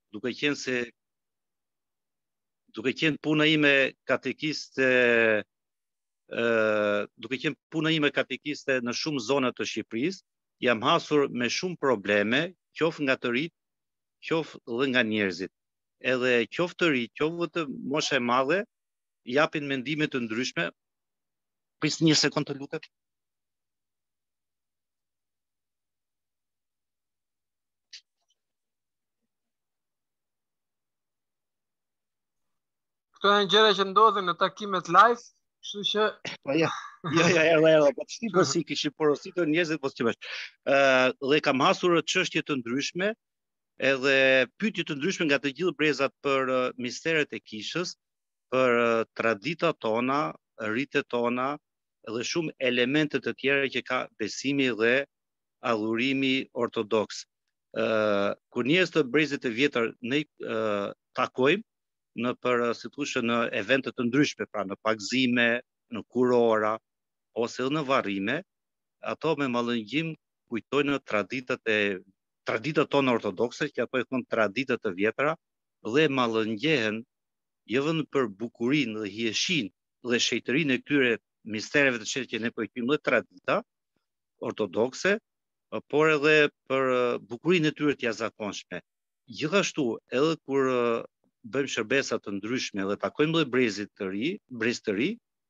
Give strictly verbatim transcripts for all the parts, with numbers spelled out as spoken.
duke qenë se duke qenë puna ime katekiste ë duke qenë puna ime katekiste në shumë zona të Shqipërisë, jam hasur me shumë probleme, qoftë nga të rinjt, qoftë dhe nga njerëzit. Edhe qoftë të rinj, qoftë të moshe e madhe, japin mendime të ndryshme. Pris një sekond të lutem. Këto janë gjëra që ndodhin në takimet live, kështu që Po ja, ja, ja, ja, ja, po ti po si kishin porositur njerëzit po ç'bash. Ë dhe kam hasur çështje të ndryshme, edhe pyetje të ndryshme nga të gjithë brezat për uh, misteret e kishës, për uh, traditat tona, rritet tona dhe shumë elemente të tjera që ka besimi dhe adhurimi ortodoks. Uh, kur njerëz të brezit të vjetër ne uh, takojmë në për si thoshë në evente të ndryshme, pra në pagëzime, në kurora ose në varrime, ato me mallëngjim kujtojnë traditat e traditat tona ortodokse, që ato i thonë traditat të vjetra, dhe mallëngjehen jo vetëm për bukurinë dhe hijeshinë dhe shejtërinë e këtyre mistereve të çelë që ne po i quajmë tradita ortodokse, por edhe për bukurinë e tyre të jashtëzakonshme. Gjithashtu, edhe kur bëjmë shërbesa të ndryshme dhe takojmë dhe brezit të ri, brez të ri,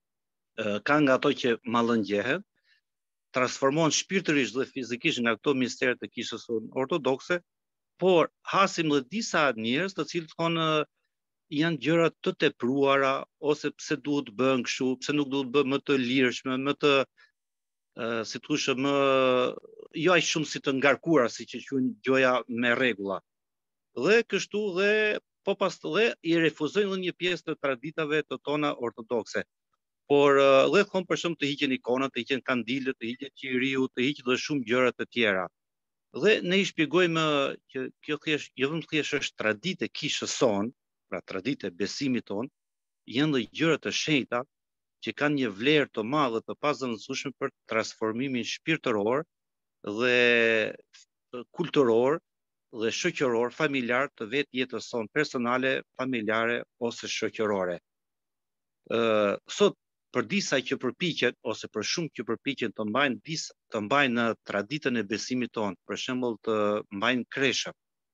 ka nga ato që mallëngjehen, transformohen shpirtërisht dhe fizikisht nga këto misteret të kishës ortodokse, por hasim dhe disa njerëz të cilët thonë janë gjëra të tepruara, ose pse duhet bën kështu, pse nuk duhet bën më të lirshme, më të uh, si thoshë më jo aq shumë si të ngarkuara, siç e quajnë gjoja me rregulla. Dhe kështu dhe po pas dhe i refuzojnë dhe një pjesë të traditave të tona ortodokse. Por dhe thonë për shumë të hiqen ikonat, të hiqen kandilët, të hiqen qiriu, të hiqen dhe shumë gjëra të tjera. Dhe ne i shpjegojmë që kjo thjesht jo vetëm thjesht është traditë e kishës son, pra traditë e besimit ton, janë dhe gjëra të shenjta që kanë një vlerë të madhe të pazëvendësueshme për transformimin shpirtëror dhe kulturor dhe shoqëror, familjar të vetë jetës son personale, familjare ose shoqërore. Uh, sot për disa që përpiqen ose për shumë që përpiqen të mbajnë disa të mbajnë në traditën e besimit ton, për shembull të mbajnë kresha,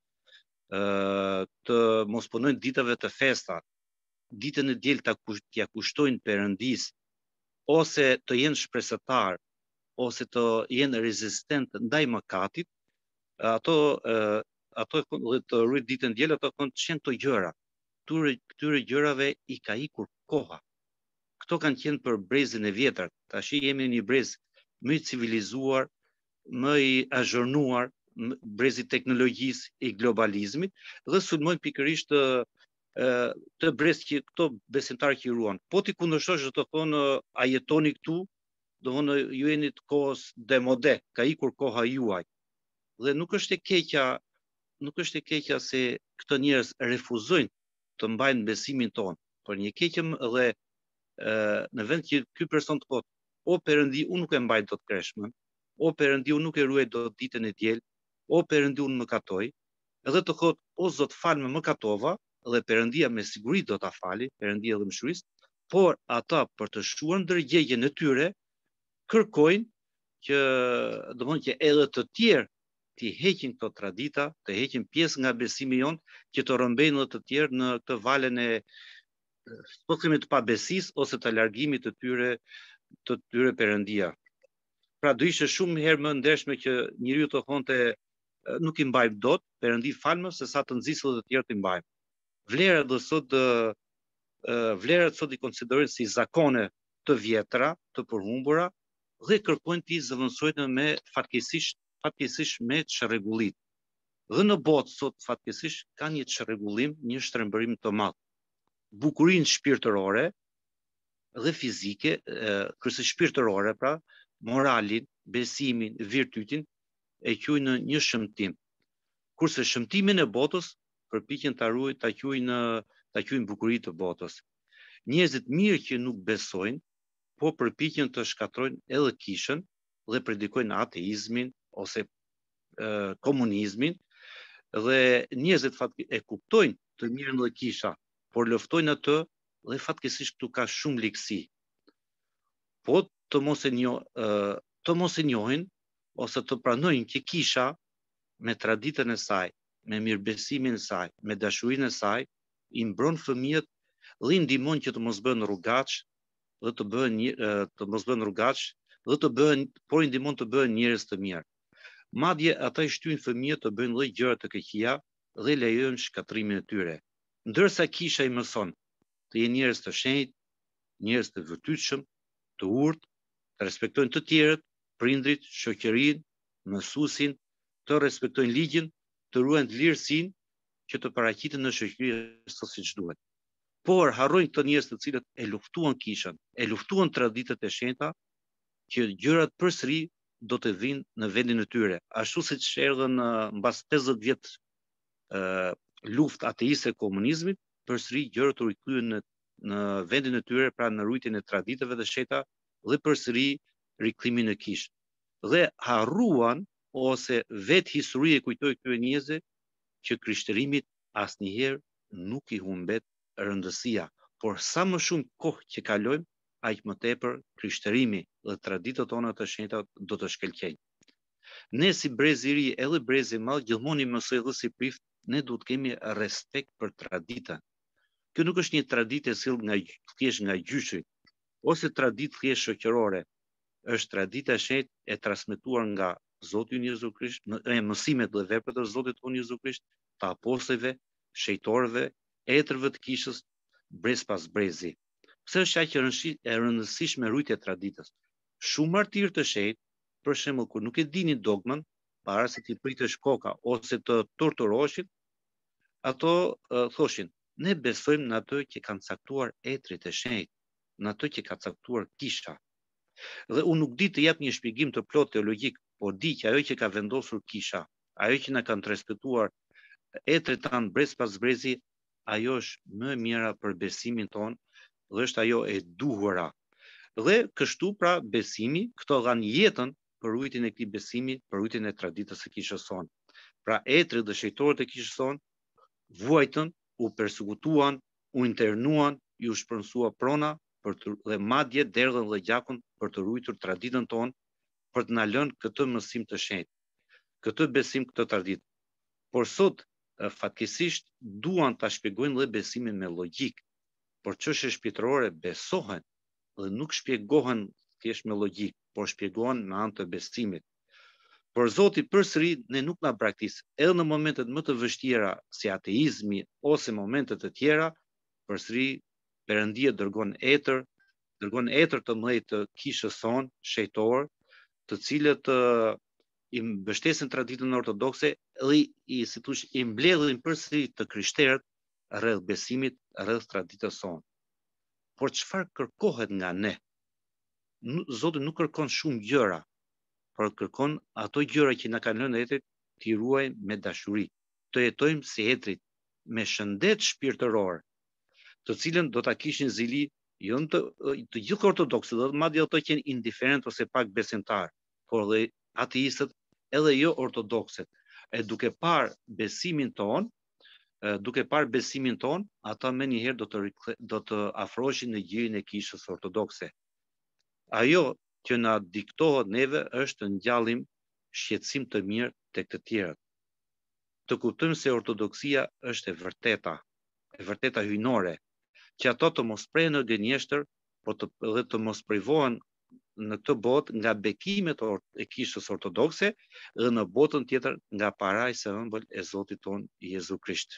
uh, të mos punojnë ditave të festa, ditën e diel ta t'ia kushtojnë Perëndis, ose të jenë shpresëtar, ose të jenë rezistent ndaj mëkatit, ato uh, ato dhe të rrit ditën e diel, ato thonë ç'janë këto gjëra. Këtyre këtyre gjërave i ka ikur koha. Këto kanë qenë për brezin e vjetër. Tash jemi një brez më i civilizuar, më i azhurnuar, brezi i teknologjisë, i globalizmit, dhe sulmojnë pikërisht të, të brez që këto besimtarë që i ruan. Po ti kundërshtosh të thonë a jetoni këtu, do thonë ju jeni të kohës demode, ka ikur koha juaj. Dhe nuk është e keqja, nuk është e keqja se këto njerëz refuzojnë të mbajnë besimin ton, por një keqje dhe në vend që ky person të thotë, o Perëndi, unë nuk e mbaj dot kreshmen, o Perëndi, unë nuk e ruaj dot ditën e diel, o Perëndi, unë mëkatoj, edhe të thotë, o Zot, fal më mëkatova, dhe Perëndia me siguri do ta fali, Perëndia dhe mëshirisë, por ata për të shkuar ndërgjegjen e tyre kërkojnë që, domthonjë që edhe të tjerë të heqin këto tradita, të heqin pjesë nga besimi jon, që të rrëmbejnë edhe të tjerë në këtë valen e po themi të pabesisë ose të largimit të tyre të tyre Perëndia. Pra do ishte shumë herë më ndershme që njeriu të thonte nuk i mbajmë dot, Perëndi falmë, se sa të nxisë dhe të tjerë të mbajmë. Vlerat do sot vlerat sot i konsiderojnë si zakone të vjetra, të përhumbura, dhe kërkojnë të zëvendësojnë me fatkeqësisht fatkeqësisht me çrregullit. Dhe në botë sot fatkeqësisht ka një çrregullim, një shtrembërim të madh. Bukurinë shpirtërore dhe fizike, kryesisht shpirtërore, pra, moralin, besimin, virtytin, e quajnë një shëmtim. Kurse shëmtimin e botës përpiqen ta ruajnë, ta quajnë, ta quajnë bukuri të botës. Njerëzit mirë që nuk besojnë, po përpiqen të shkatrojnë edhe kishën dhe predikojnë ateizmin ose e, komunizmin, Dhe njerëzit fatke e kuptojnë të mirën dhe kisha, por luftojnë atë dhe fatkeqësisht këtu ka shumë ligësi. Po të mos e njo, të mos e njohin ose të pranojnë që kisha me traditën e saj, me mirëbesimin e saj, me dashurinë e saj, i mbron fëmijët dhe i ndihmon që të mos bëhen rrugaç, dhe të bëhen të mos bëhen rrugaç, dhe të bëhen, por i ndihmon të bëhen njerëz të mirë. Madje ata i shtyn fëmijët të bëjnë lloj gjëra të këqija dhe lejojnë shkatrimin e tyre. Ndërsa kisha i mëson të jenë njerëz të shenjtë, njerëz të vërtetshëm, të urtë, të respektojnë të tjerët, prindrit, shoqërinë, mësuesin, të respektojnë ligjin, të ruajnë lirësinë që të paraqiten në shoqëri ashtu siç duhet. Por harrojnë këto njerëz të cilët e luftuan kishën, e luftuan traditët e shenjta, që gjërat përsëri do të vinë në vendin e tyre. Ashtu siç erdhën mbas pesëdhjetë vjet uh, luftë ateiste e komunizmit, përsëri gjërat u rikthyen në, në vendin e tyre, pra në rujtjen e traditave të shenjta dhe përsëri rikthimin në kishë. Dhe harruan ose vetë historia e kujtoi këtyre njerëzve që krishtërimit asnjëherë nuk i humbet rëndësia, por sa më shumë kohë që kalojmë, aq më tepër krishtërimi dhe traditat tona të shenjta do të shkëlqejnë. Ne si brezi i ri edhe brezi i madh gjithmonë i mësoj dhe si prift, ne duhet të kemi respekt për traditën. Kjo nuk është një traditë e sill nga thjesht nga gjyshi, ose traditë thjesht shoqërore. Është tradita e shenjtë e transmetuar nga Zoti ynë Jezu Krisht, në mësimet dhe veprat e Zotit tonë Jezu Krisht, të apostujve, shejtorëve, etërve të kishës, brez pas brezi. Pse është aq e rëndësishme rujtja e traditës? Shumë martirë të shenjtë, për shembull kur nuk e dinin dogmën, para se t'i pritesh koka ose të torturoheshin, ato uh, thoshin, ne besojmë në atë që kanë caktuar etrit e shenjtë, në atë që ka caktuar kisha. Dhe unë nuk di të jap një shpjegim të plot teologjik, por di që ajo që ka vendosur kisha, ajo që na kanë transmetuar etrit tanë brez pas brezi, ajo është më e mira për besimin ton dhe është ajo e duhura. Dhe kështu pra besimi, këto dhanë jetën për rujtjen e këtij besimi, për rujtjen e traditës së kishës sonë. Pra etrit dhe shejtorët e kishës sonë vuajtën, u persekutuan, u internuan, ju shpërnsua prona për të, dhe madje derdhën dhe gjakun për të ruajtur traditën tonë, për të na lënë këtë mësim të shenjtë, këtë besim, këtë traditë. Por sot fatkeqësisht duan ta shpjegojnë dhe besimin me logjik, por çështje shpirtërore besohen dhe nuk shpjegohen thjesht me logjik, por shpjegohen me anë të besimit. Por Zoti përsëri ne nuk na braktis, edhe në momentet më të vështira si ateizmi ose momentet të tjera, përsëri Perëndia dërgon etër, dërgon etër të mëdhenj të kishës sonë, shejtor, të cilët uh, i mbështesin traditën ortodokse dhe i si thosh i mbledhin përsëri të krishterët rreth besimit, rreth traditës sonë. Por çfarë kërkohet nga ne? Zoti nuk kërkon shumë gjëra, por kërkon ato gjëra që na kanë lënë etrit, t'i ruajmë me dashuri, të jetojmë si etrit, me shëndet shpirtëror, të cilën do ta kishin zili jo të, të gjithë ortodoksët, dhe madje ato që janë indiferent ose pak besimtar, por dhe ateistët edhe jo ortodokset. E duke parë besimin ton, duke parë besimin ton, ata më njëherë do të do të afroheshin në gjirin e kishës ortodokse. Ajo që na diktohet neve është të ngjallim shqetësim të mirë tek të tjerët. Të kuptojmë se ortodoksia është e vërteta, e vërteta hyjnore, që ato të mos prehen në gënjeshtër, por të dhe të mos privohen në këtë botë nga bekimet e kishës ortodokse dhe në botën tjetër nga parajsa e ëmbël e Zotit ton Jezu Krisht.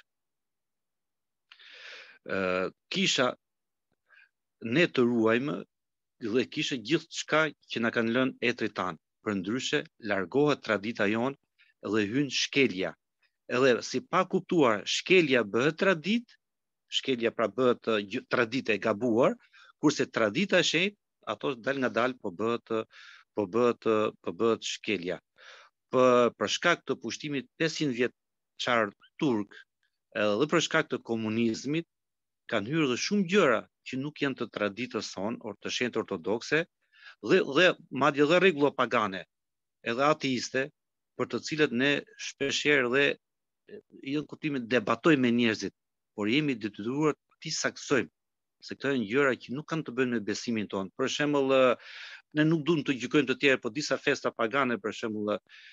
Uh, kisha ne të ruajmë dhe kisha gjithë çka që na kanë lënë etrit tanë. Përndryshe largohet tradita jonë dhe hyn shkelja. Edhe si pa kuptuar shkelja bëhet traditë, shkelja pra bëhet uh, traditë e gabuar, kurse tradita e shenjtë ato dal nga dal po bëhet po bëhet po bëhet shkelja. Për për shkak të pushtimit pesëqind vjeçar turk, edhe për shkak të komunizmit, kanë hyrë dhe shumë gjëra që nuk janë të traditës sonë, or të shenjtë ortodokse, dhe dhe madje edhe rregulla pagane, edhe ateiste, për të cilët ne shpeshherë dhe jo në kuptimin debatoj me njerëzit, por jemi detyruar t'i saksojmë, se këto janë gjëra që nuk kanë të bëjnë me besimin tonë. Për shembull, ne nuk duam të gjykojmë të tjerë, por disa festa pagane për shembull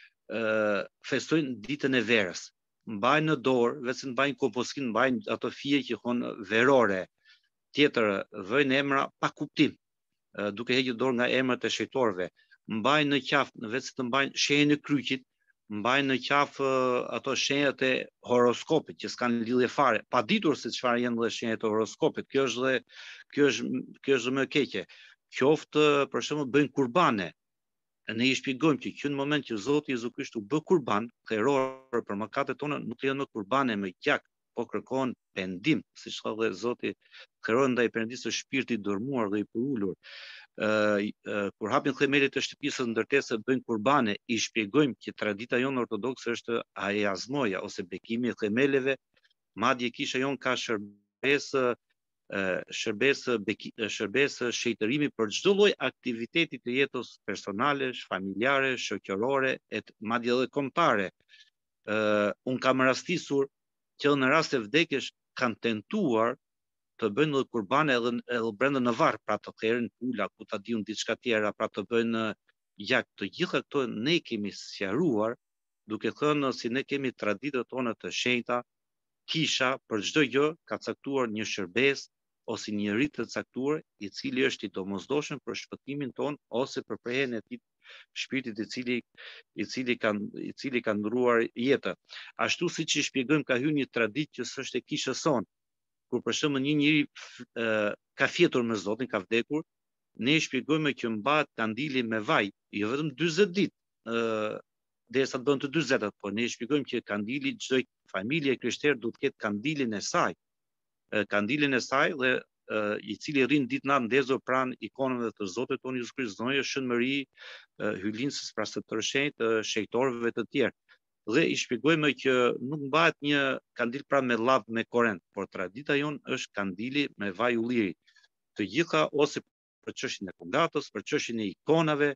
festojnë ditën e verës. Mbajnë në dorë, vetëm mbajnë kompostin, mbajnë ato fije që thonë verore. Tjetër, vëjnë emra pa kuptim, duke hequr dorë nga emrat e shejtorëve. Mbajnë në qafë, vetëm të mbajnë shenjën e kryqit, mbajnë në qafë ato shenjat e horoskopit që s'kan lidhje fare, pa ditur se çfarë janë dhe shenjat e horoskopit. Kjo është dhe kjo është kjo është më e keqe. Qoftë për shembull bëjnë kurbane. Ne i shpjegojmë që që në moment që Zoti Jezu Krisht u bë kurban, therror për mëkatet tona, nuk lejon më kurbane me gjak, po kërkon pendim, siç thotë dhe Zoti, therror ndaj Perëndisë së shpirtit dërmuar dhe i përulur. Uh, uh, kur hapin themelit të shtëpisë së ndërtesë bëjnë kurbane, i shpjegojmë që tradita jonë ortodokse është ajazmoja ose bekimi i themeleve, madje kisha jonë ka shërbesë shërbesë shërbesë shejtërimi për çdo lloj aktiviteti të jetës personale, familjare, shoqërore, e madje edhe kombëtare. Uh, unë kam rastisur që në rast të vdekjesh kanë tentuar të bëjnë edhe kurbane edhe, edhe brenda në varr, pra të therrin pula, ku ta diun diçka tjera, pra të bëjnë gjak. Të gjitha këto ne kemi sqaruar, duke thënë si ne kemi traditat tona të shenjta, kisha për çdo gjë ka caktuar një shërbes ose një rit të caktuar i cili është i domosdoshëm për shpëtimin ton ose për prehjen e tij shpirtit i cili i cili kanë i cili ka ndruar jetën. Ashtu siç i shpjegojmë, ka hyrë një traditë që s'është e kishës son. Kur për shembull një njeri uh, ka fjetur me Zotin, ka vdekur, ne i shpjegojmë që mbahet kandili me vaj, jo vetëm dyzet ditë, uh, derisa të bën të dyzetat, por ne i shpjegojmë që kandili çdo familje krishtere duhet të ketë kandilin e saj, uh, kandilin e saj dhe uh, i cili rrin ditë natë ndezur pranë ikonave të Zotit tonë Jezusi Krisht, zonja Shënmëri, uh, hyjlinës pra së tërshenjtë të uh, shejtorëve të tjerë. Dhe i shpjegojmë që nuk mbahet një kandil pra me llavë me korrent, por tradita jonë është kandili me vaj ulliri. Të gjitha ose për çështjen e kungatës, për çështjen e ikonave,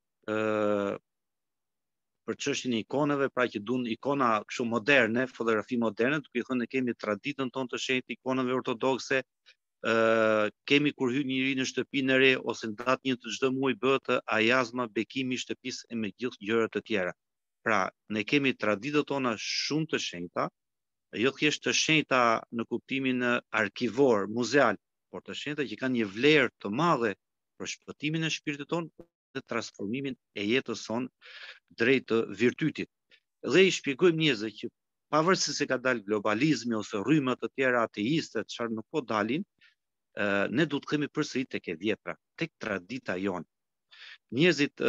ë për çështjen e ikonave, pra që duan ikona kështu moderne, fotografi moderne, duke thënë ne kemi traditën tonë të shenjtë ikonave ortodokse, ë kemi kur hyn njëri në shtëpinë e re ose në datë një të çdo muaji bëhet ajazma, bekimi i shtëpisë e me gjithë gjërat të tjera. Pra, ne kemi traditat tona shumë të shenjta, jo thjesht të shenjta në kuptimin arkivor, muzeal, por të shenjta që kanë një vlerë të madhe për shpëtimin e shpirtit tonë dhe transformimin e jetës sonë drejt virtytit. Dhe i shpjegojmë njerëzve që pavarësisht se ka dalë globalizmi ose rrymë të tjera ateiste, çfarë nuk po dalin, ne duhet të kemi përsëri tek e vjetra, tek tradita jonë. Njerëzit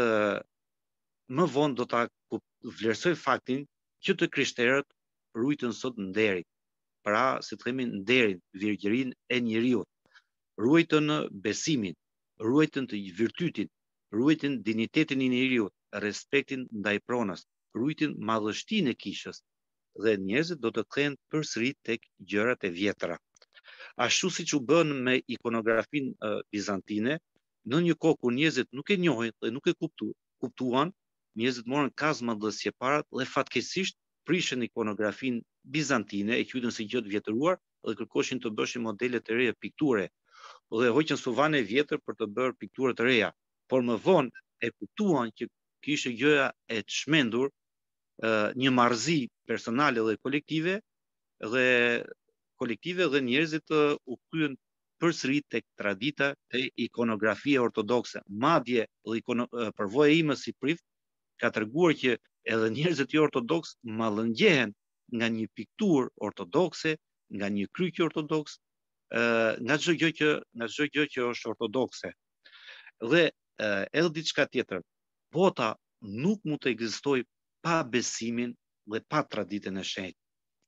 më vonë do ta vlerësoj faktin që të krishterët ruajtën sot nderin. Pra, si të themi nderin, virgjërinë e njeriut. Ruajtën besimin, ruajtën të virtytin, ruajtën dinitetin e njeriut, respektin ndaj pronës, ruajtën madhështinë e kishës. Dhe njerëzit do të kthehen përsëri tek gjërat e vjetra. Ashtu siç u bën me ikonografinë uh, bizantine, në një kohë kur njerëzit nuk e njohin dhe nuk e kuptu, kuptuan, njerëzit morën kazma dhe sjeparat dhe fatkeqësisht prishën ikonografinë bizantine, e quajtën si gjë të vjetëruar dhe kërkoshin të bëshin modele të reja pikture dhe hoqën suvane vjetër për të bërë pikture të reja. Por më vonë e kuptuan që kishte gjëja e çmendur, një marrëzi personale dhe kolektive dhe kolektive dhe njerëzit u kthyen përsëri tek tradita e ikonografia ortodokse. Madje dhe ikono, përvoja ime si prift ka treguar që edhe njerëzit jo ortodoks mallëngjehen nga një pikturë ortodokse, nga një kryq ortodoks, nga çdo gjë që nga çdo gjë që është ortodokse. Dhe edhe diçka tjetër, bota nuk mund të ekzistojë pa besimin dhe pa traditën e shenjtë.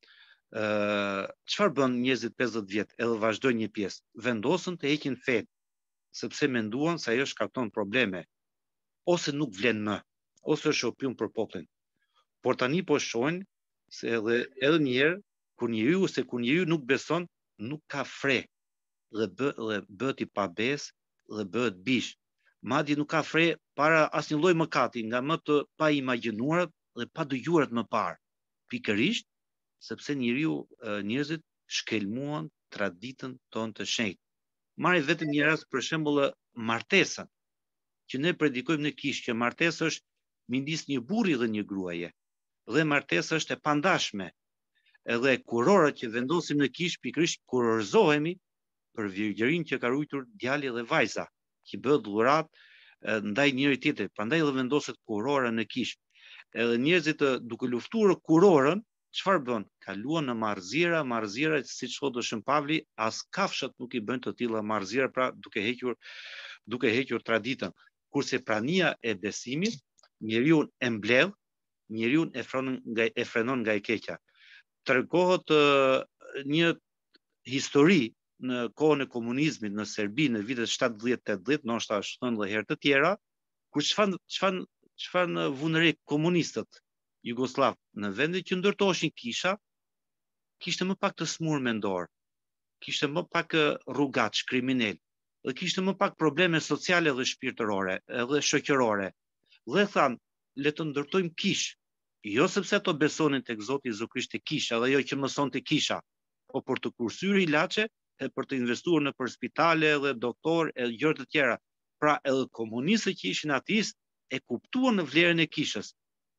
Çfarë bën njerëzit pesëdhjetë vjet edhe vazhdojnë një pjesë? Vendosën të heqin fenë, sepse menduan se ajo shkakton probleme, ose nuk vlen më, ose është opium për popullin. Por tani po shohin se edhe edhe një herë kur njeriu ose kur njeriu nuk beson, nuk ka fre dhe bë dhe bëhet i pabes dhe bëhet bish. Madje nuk ka fre para asnjë lloj mëkati, nga më të pa imagjinuarat dhe pa dëgjuarat më parë. Pikërisht sepse njeriu njerëzit shkelmuan traditën tonë të shenjtë. Marri vetëm një rast për shembull martesën, që ne predikojmë në kishë që martesa është midis një burri dhe një gruaje. Dhe martesa është e pandashme. Edhe kurorët që vendosim në kishë pikërisht kurorëzohemi për virgjërinë që ka ruajtur djali dhe vajza, që bëhet dhurat ndaj njëri tjetrit. Prandaj edhe vendoset kurora në kishë. Edhe njerëzit duke luftuar kurorën, çfarë bën? Kaluan në marrëzira, marrëzira siç thotë Shën Pavli, as kafshat nuk i bëjnë të tilla marrëzira, pra duke hequr duke hequr traditën. Kurse prania e besimit, njeriu e mbledh, njeriu e frenon nga e frenon nga e keqja. Tregohet uh, një histori në kohën e komunizmit në Serbi në vitet shtatëdhjetë tetëdhjetë, ndoshta shtonë dhe herë të tjera, kur çfarë çfarë çfarë vunëre komunistët Jugoslav në vendin që ndërtoheshin kisha, kishte më pak të smur mendor, kishte më pak rrugaç kriminal, dhe kishte më pak probleme sociale dhe shpirtërore, edhe shoqërore. Dhe thanë, le të ndërtojmë kishë, jo sepse ato besonin tek Zoti Jezu Krisht e kisha, dhe jo që mësonte kisha, po për të kursyer ilaçe e për të investuar në për spitale dhe doktor e gjëra të tjera. Pra edhe komunistët që ishin ateistë e kuptuan në vlerën e kishës.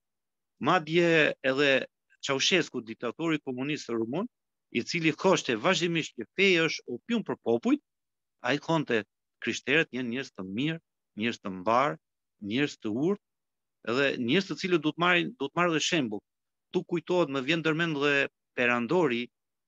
Madje edhe Ceaușescu, diktatori komunist rumun, i cili thoshte vazhdimisht që feja është opium për popujt, ai thonte krishterët janë njerëz të mirë, njerëz të mbar, njerëz të urtë, edhe njerëz të cilët duhet marrin, duhet marrë dhe shembull. Tu kujtohet, më vjen ndërmend dhe perandori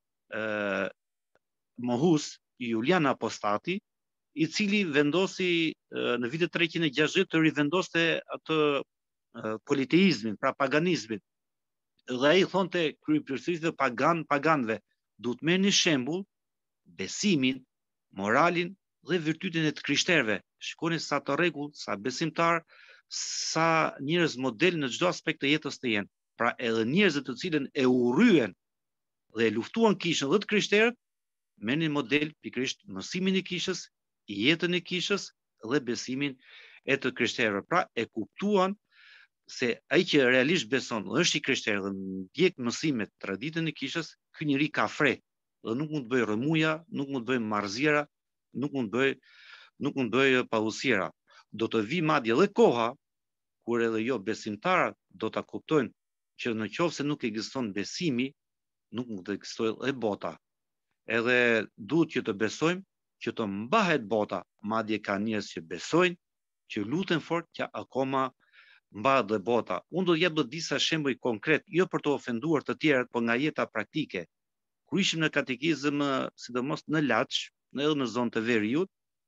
ë mohus Julian Apostati, i cili vendosi në vitet treqind e gjashtëdhjetë të rivendoste atë politeizmin, pra paganizmin. Dhe ai thonte kryeplotësisë pagan paganëve, duhet merrni shembull besimin, moralin dhe virtytin e të krishterëve. Shikoni sa të rregull, sa besimtar, sa njerëz model në çdo aspekt të jetës të jenë. Pra edhe njerëzit të cilën e urryen dhe e luftuan kishën dhe të krishterët, merrnin model pikërisht mësimin e kishës, jetën e kishës dhe besimin e të krishterëve. Pra e kuptuan se ai që realisht beson dhe është i krishterë dhe ndjek mësimet, traditën e kishës, ky njeri ka fre dhe nuk mund të bëjë rrëmuja, nuk mund të bëjë marrëzira, nuk mund të bëjë nuk mund të bëjë pavësira. Do të vi madje edhe koha kur edhe jo besimtarët do ta kuptojnë që në qoftë se nuk ekziston besimi, nuk mund të ekzistojë edhe bota. Edhe duhet që të besojmë që të mbahet bota, madje ka njerëz që besojnë, që luten fort që akoma mbahet dhe bota. Unë do të jap disa shembuj konkret, jo për të ofenduar të tjerët, por nga jeta praktike. Kur ishim në katekizëm, sidomos në Laç, edhe në zonë të Veriut,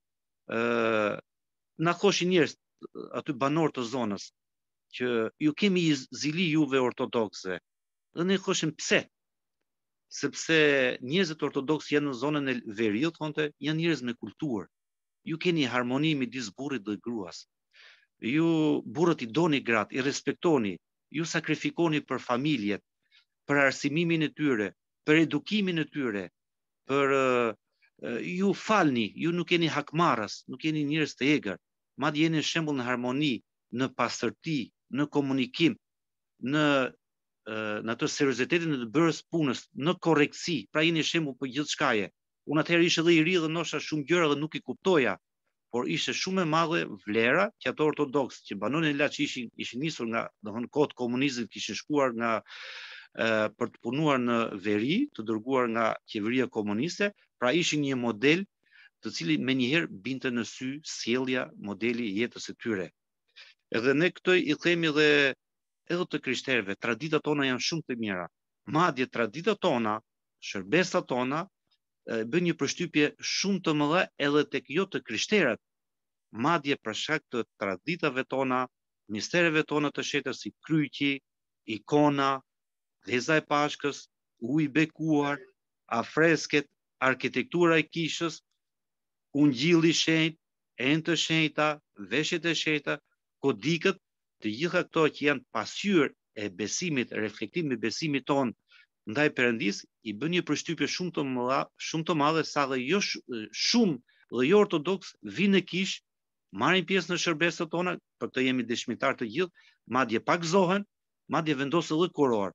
ë na thoshin njerëz aty banor të zonës që ju kemi zili juve ortodokse. Dhe ne thoshim pse? Sepse njerëzit ortodoks janë në zonën e Veriut, thonte, janë njerëz me kulturë. Ju keni harmoni midis burrit dhe gruas. Ju burrët i doni gratë, i respektoni, ju sakrifikoni për familjet, për arsimimin e tyre, për edukimin e tyre, për uh, ju falni, ju nuk jeni hakmarrës, nuk jeni njerëz të egër, madje jeni shembull në harmoni, në pastërti, në komunikim, në uh, në atë seriozitetin e të bërës punës, në korrektësi, pra jeni shembull për gjithçkaje. Unë atëherë isha dhe i ri dhe ndoshta shumë gjëra dhe nuk i kuptoja, por ishte shumë e madhe vlera që ato ortodoks që banonin Laç ishin ishin nisur nga, domethënë, kohët komunizmit, kishin shkuar nga e, për të punuar në veri, të dërguar nga qeveria komuniste, pra ishin një model të cilin menjëherë binte në sy sjellja, modeli i jetës së tyre. Edhe ne këtë i themi edhe edhe të krishterëve, traditat tona janë shumë të mira. Madje traditat tona, shërbesat tona bën një përshtypje shumë të mëdha edhe tek jo të krishterët, madje për shkak të traditave tona, mistereve tona të shetër si kryqi, ikona, dheza e Pashkës, uji i bekuar, afresket, arkitektura e kishës, ungjilli i shenjtë, enë të shenjta, veshjet e shenjta, kodikët, të gjitha këto që janë pasqyrë e besimit, reflektimi i besimit ton ndaj Perëndis, i bën një përshtypje shumë të mëdha, shumë të madhe, sa dhe jo shumë dhe jo ortodoks vinë në kishë, marrin pjesë në shërbesat tona, për këtë jemi dëshmitar të gjithë, madje pak zohen, madje vendosen edhe kuror.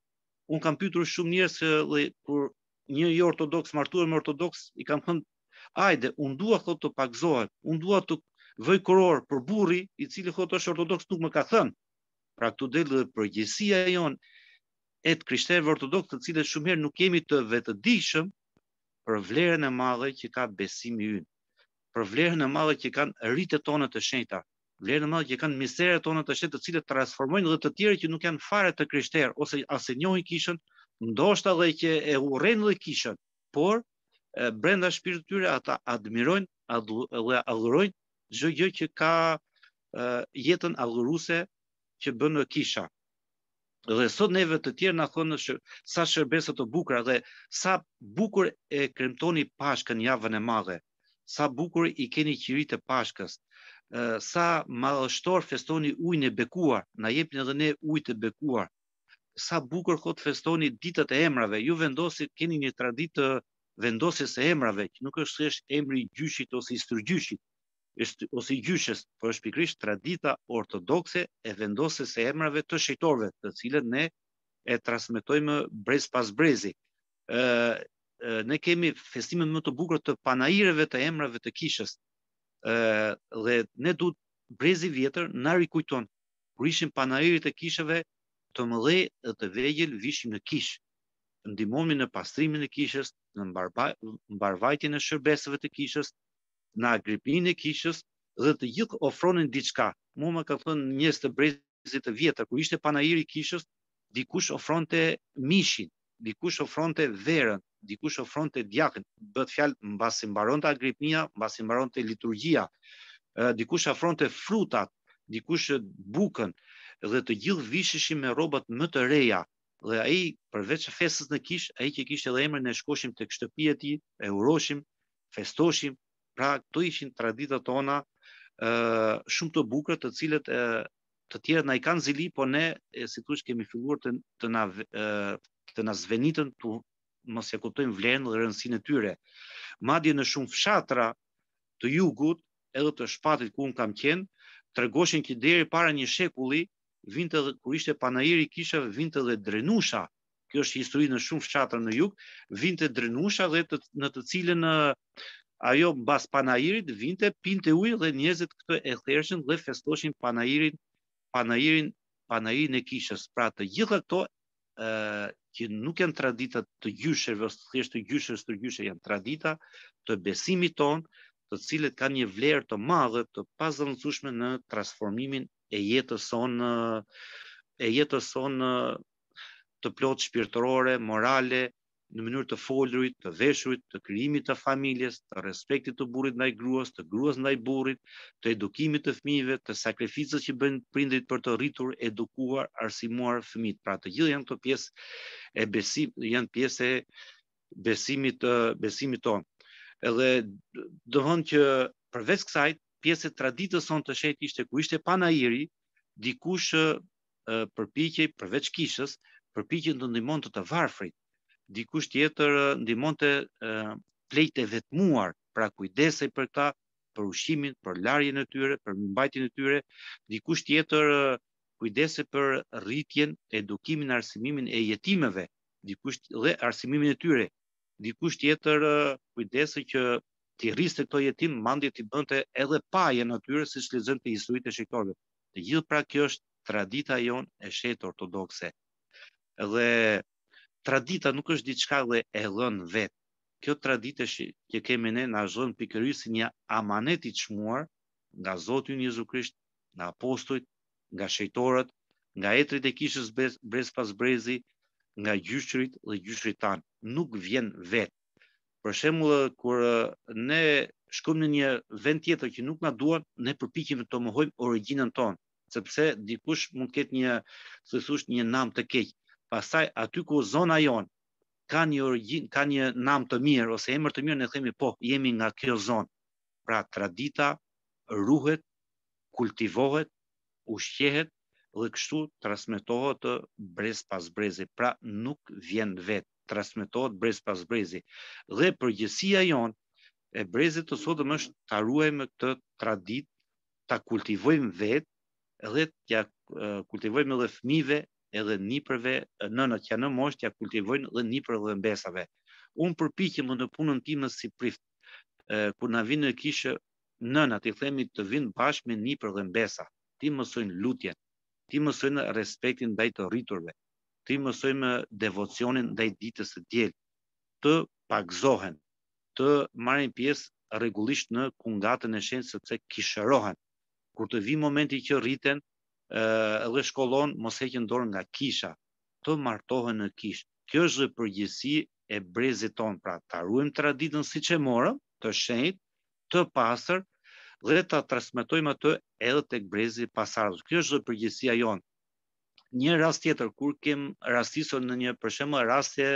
unë kam pyetur shumë njerëz se dhe, kur një i ortodoks martuar me ortodoks i kam thënë, ajde, unë dua thotë të pagzohet, unë dua të vëj kuror për burri i cili thotë është ortodoks nuk më ka thënë. Pra këtu del dhe përgjegjësia jon e të krishterëve ortodoks, të cilët shumë herë nuk jemi të vetëdijshëm për vlerën e madhe që ka besimi ynë, për vlerën e madhe që kanë rritet tona të shenjta, vlerën e madhe që kanë misteret tona të shenjta, të cilët transformojnë dhe të tjerë që nuk janë fare të krishterë ose as e njohin kishën, ndoshta edhe që e urrejnë dhe kishën, por e, brenda shpirtit të tyre ata admirojnë dhe adhurojnë çdo gjë që ka e, jetën adhuruese që bën kisha. Dhe sot neve të tjerë na thonë shë, sa shërbesa të bukura dhe sa bukur e kremtoni Pashkën javën e madhe, sa bukur i keni qirit e Pashkës, uh, sa madhështor festoni ujin e bekuar, na jepni edhe ne ujë të bekuar. Sa bukur thot festoni ditët e emrave, ju vendosit keni një traditë të vendosjes së emrave, që nuk është thjesht emri i gjyshit ose i stërgjyshit, ose i gjyshes, por është pikërisht tradita ortodokse e vendosjes së emrave të shejtorëve, të cilët ne e transmetojmë brez pas brezi. Ë ne kemi festimet më të bukura të panaireve të emrave të kishës. Ë dhe ne duhet brezi vjetër na rikujton kur ishin panairit e kishave të mëdhej dhe të vegjël vishim në kishë. Ndihmonin në pastrimin e kishës, në mbarvajtjen e shërbesave të kishës, në agripimin e kishës dhe të gjithë ofronin diçka. Mua më ka thënë njerëz të brezit të vjetër, kur ishte panairi i kishës, dikush ofronte mishin, dikush ofronte verën, dikush ofronte djakën. Bëhet fjalë mbasi mbaronte agripnia, mbasi mbaronte liturgjia, dikush ofronte frutat, dikush bukën, dhe të gjithë visheshin me rrobat më të reja. Dhe ai përveç festës në kishë, ai që kishte edhe emrin, ne shkoshim tek shtëpia e tij, e uroshim, festoshim. Pra këto ishin traditat tona uh, shumë të bukura, të cilët uh, të tjerët na i kanë zili, po ne e, si thush kemi filluar të, të na uh, të na zvenitën të mos e kuptojmë vlerën dhe rëndësinë e tyre. Madje në shumë fshatra të jugut, edhe të Shpatit ku un kam qenë, tregoshin që deri para një shekulli vinte edhe kur ishte panairi i kishave, vinte edhe drenusha. Kjo është histori në shumë fshatra në jug, vinte drenusha dhe të, në të cilën uh, ajo mbas panairit vinte, pinte ujë dhe njerëzit këtë e thershin dhe festoshin panairin, panairin, panairin e kishës. Pra të gjitha këto uh, që nuk janë tradita të gjysherve, ose thjesht të gjysherës të gjyshe, janë tradita të besimit ton, të cilët kanë një vlerë të madhe, të pazëvendësueshme në transformimin e jetës sonë, e jetës sonë të plotë shpirtërore, morale, në mënyrë të folurit, të veshurit, të krijimit të familjes, të respektit të burrit ndaj gruas, të gruas ndaj burrit, të edukimit të fëmijëve, të sakrificës që bëjnë prindrit për të rritur, edukuar, arsimuar fëmijët. Pra të gjithë janë këto pjesë e besim, janë pjesë e besimit, besimit tonë. Edhe do të thonë që përveç kësaj, pjesë e traditës sonë të shenjtë ishte ku ishte panairi, dikush përpiqej përveç kishës, përpiqej të ndihmonte të varfrit. Dikush tjetër ndihmonte pleqtë e vetmuar, pra kujdesej për ta, për ushqimin, për larjen e tyre, për mbajtjen e tyre. Dikush tjetër kujdesej për rritjen, edukimin, arsimimin e jetimeve, dikush dhe arsimimin e tyre. Dikush tjetër kujdesej që t'i rriste këto jetim, mandje t'i bënte edhe paje në tyre, siç lexojmë te historitë e shejtorëve. Të gjithë pra kjo është tradita jon e shenjtë ortodokse. Dhe tradita nuk është diçka dhe e lën vet. Kjo traditë që kemi ne na zon pikërisht si një amanet i çmuar nga Zoti ynë Jezu Krisht, nga apostujt, nga shejtorët, nga etrit e kishës brez pas brezi, nga gjyshërit dhe gjyshërit tanë. Nuk vjen vet. Për shembull, kur ne shkojmë në një vend tjetër që nuk na duan, ne përpiqemi të mohojmë origjinën tonë, sepse dikush mund të ketë një, si thosh, një nam të keq. Pastaj aty ku zona jon ka një origjinë, ka një nam të mirë ose emër të mirë, ne themi po, jemi nga kjo zonë. Pra tradita ruhet, kultivohet, ushqehet dhe kështu transmetohet brez pas brezi. Pra nuk vjen vet, transmetohet brez pas brezi. Dhe përgjegjësia jon e brezit të sotëm është ta ruajmë këtë traditë, ta kultivojmë vet, edhe t'ja kultivojmë edhe fëmijëve edhe nipreve, nënat që janë në moshë ja kultivojnë dhe nipër dhe mbesave. Unë përpiqem në punën time si prift, kur na vinë në kishë nënat, i themi të vinë bashkë me nipër dhe mbesa. Ti mësojnë lutjen, ti mësojnë respektin ndaj të rriturve, ti mësojnë devocionin ndaj ditës së diel, të pagzohen, të marrin pjesë rregullisht në kungatën e shenjtë sepse kishërohen. Kur të vi momenti që rriten edhe shkollon, mos heqin dorë nga kisha, të martohen në kishë. Kjo është përgjegjësi e brezit ton, pra ta ruajmë traditën siç e morëm, të shenjtë, të pastër dhe ta transmetojmë atë edhe tek brezi pasardhës. Kjo është përgjegjësia jonë. Një rast tjetër, kur kem rastisur në një për shembull rastje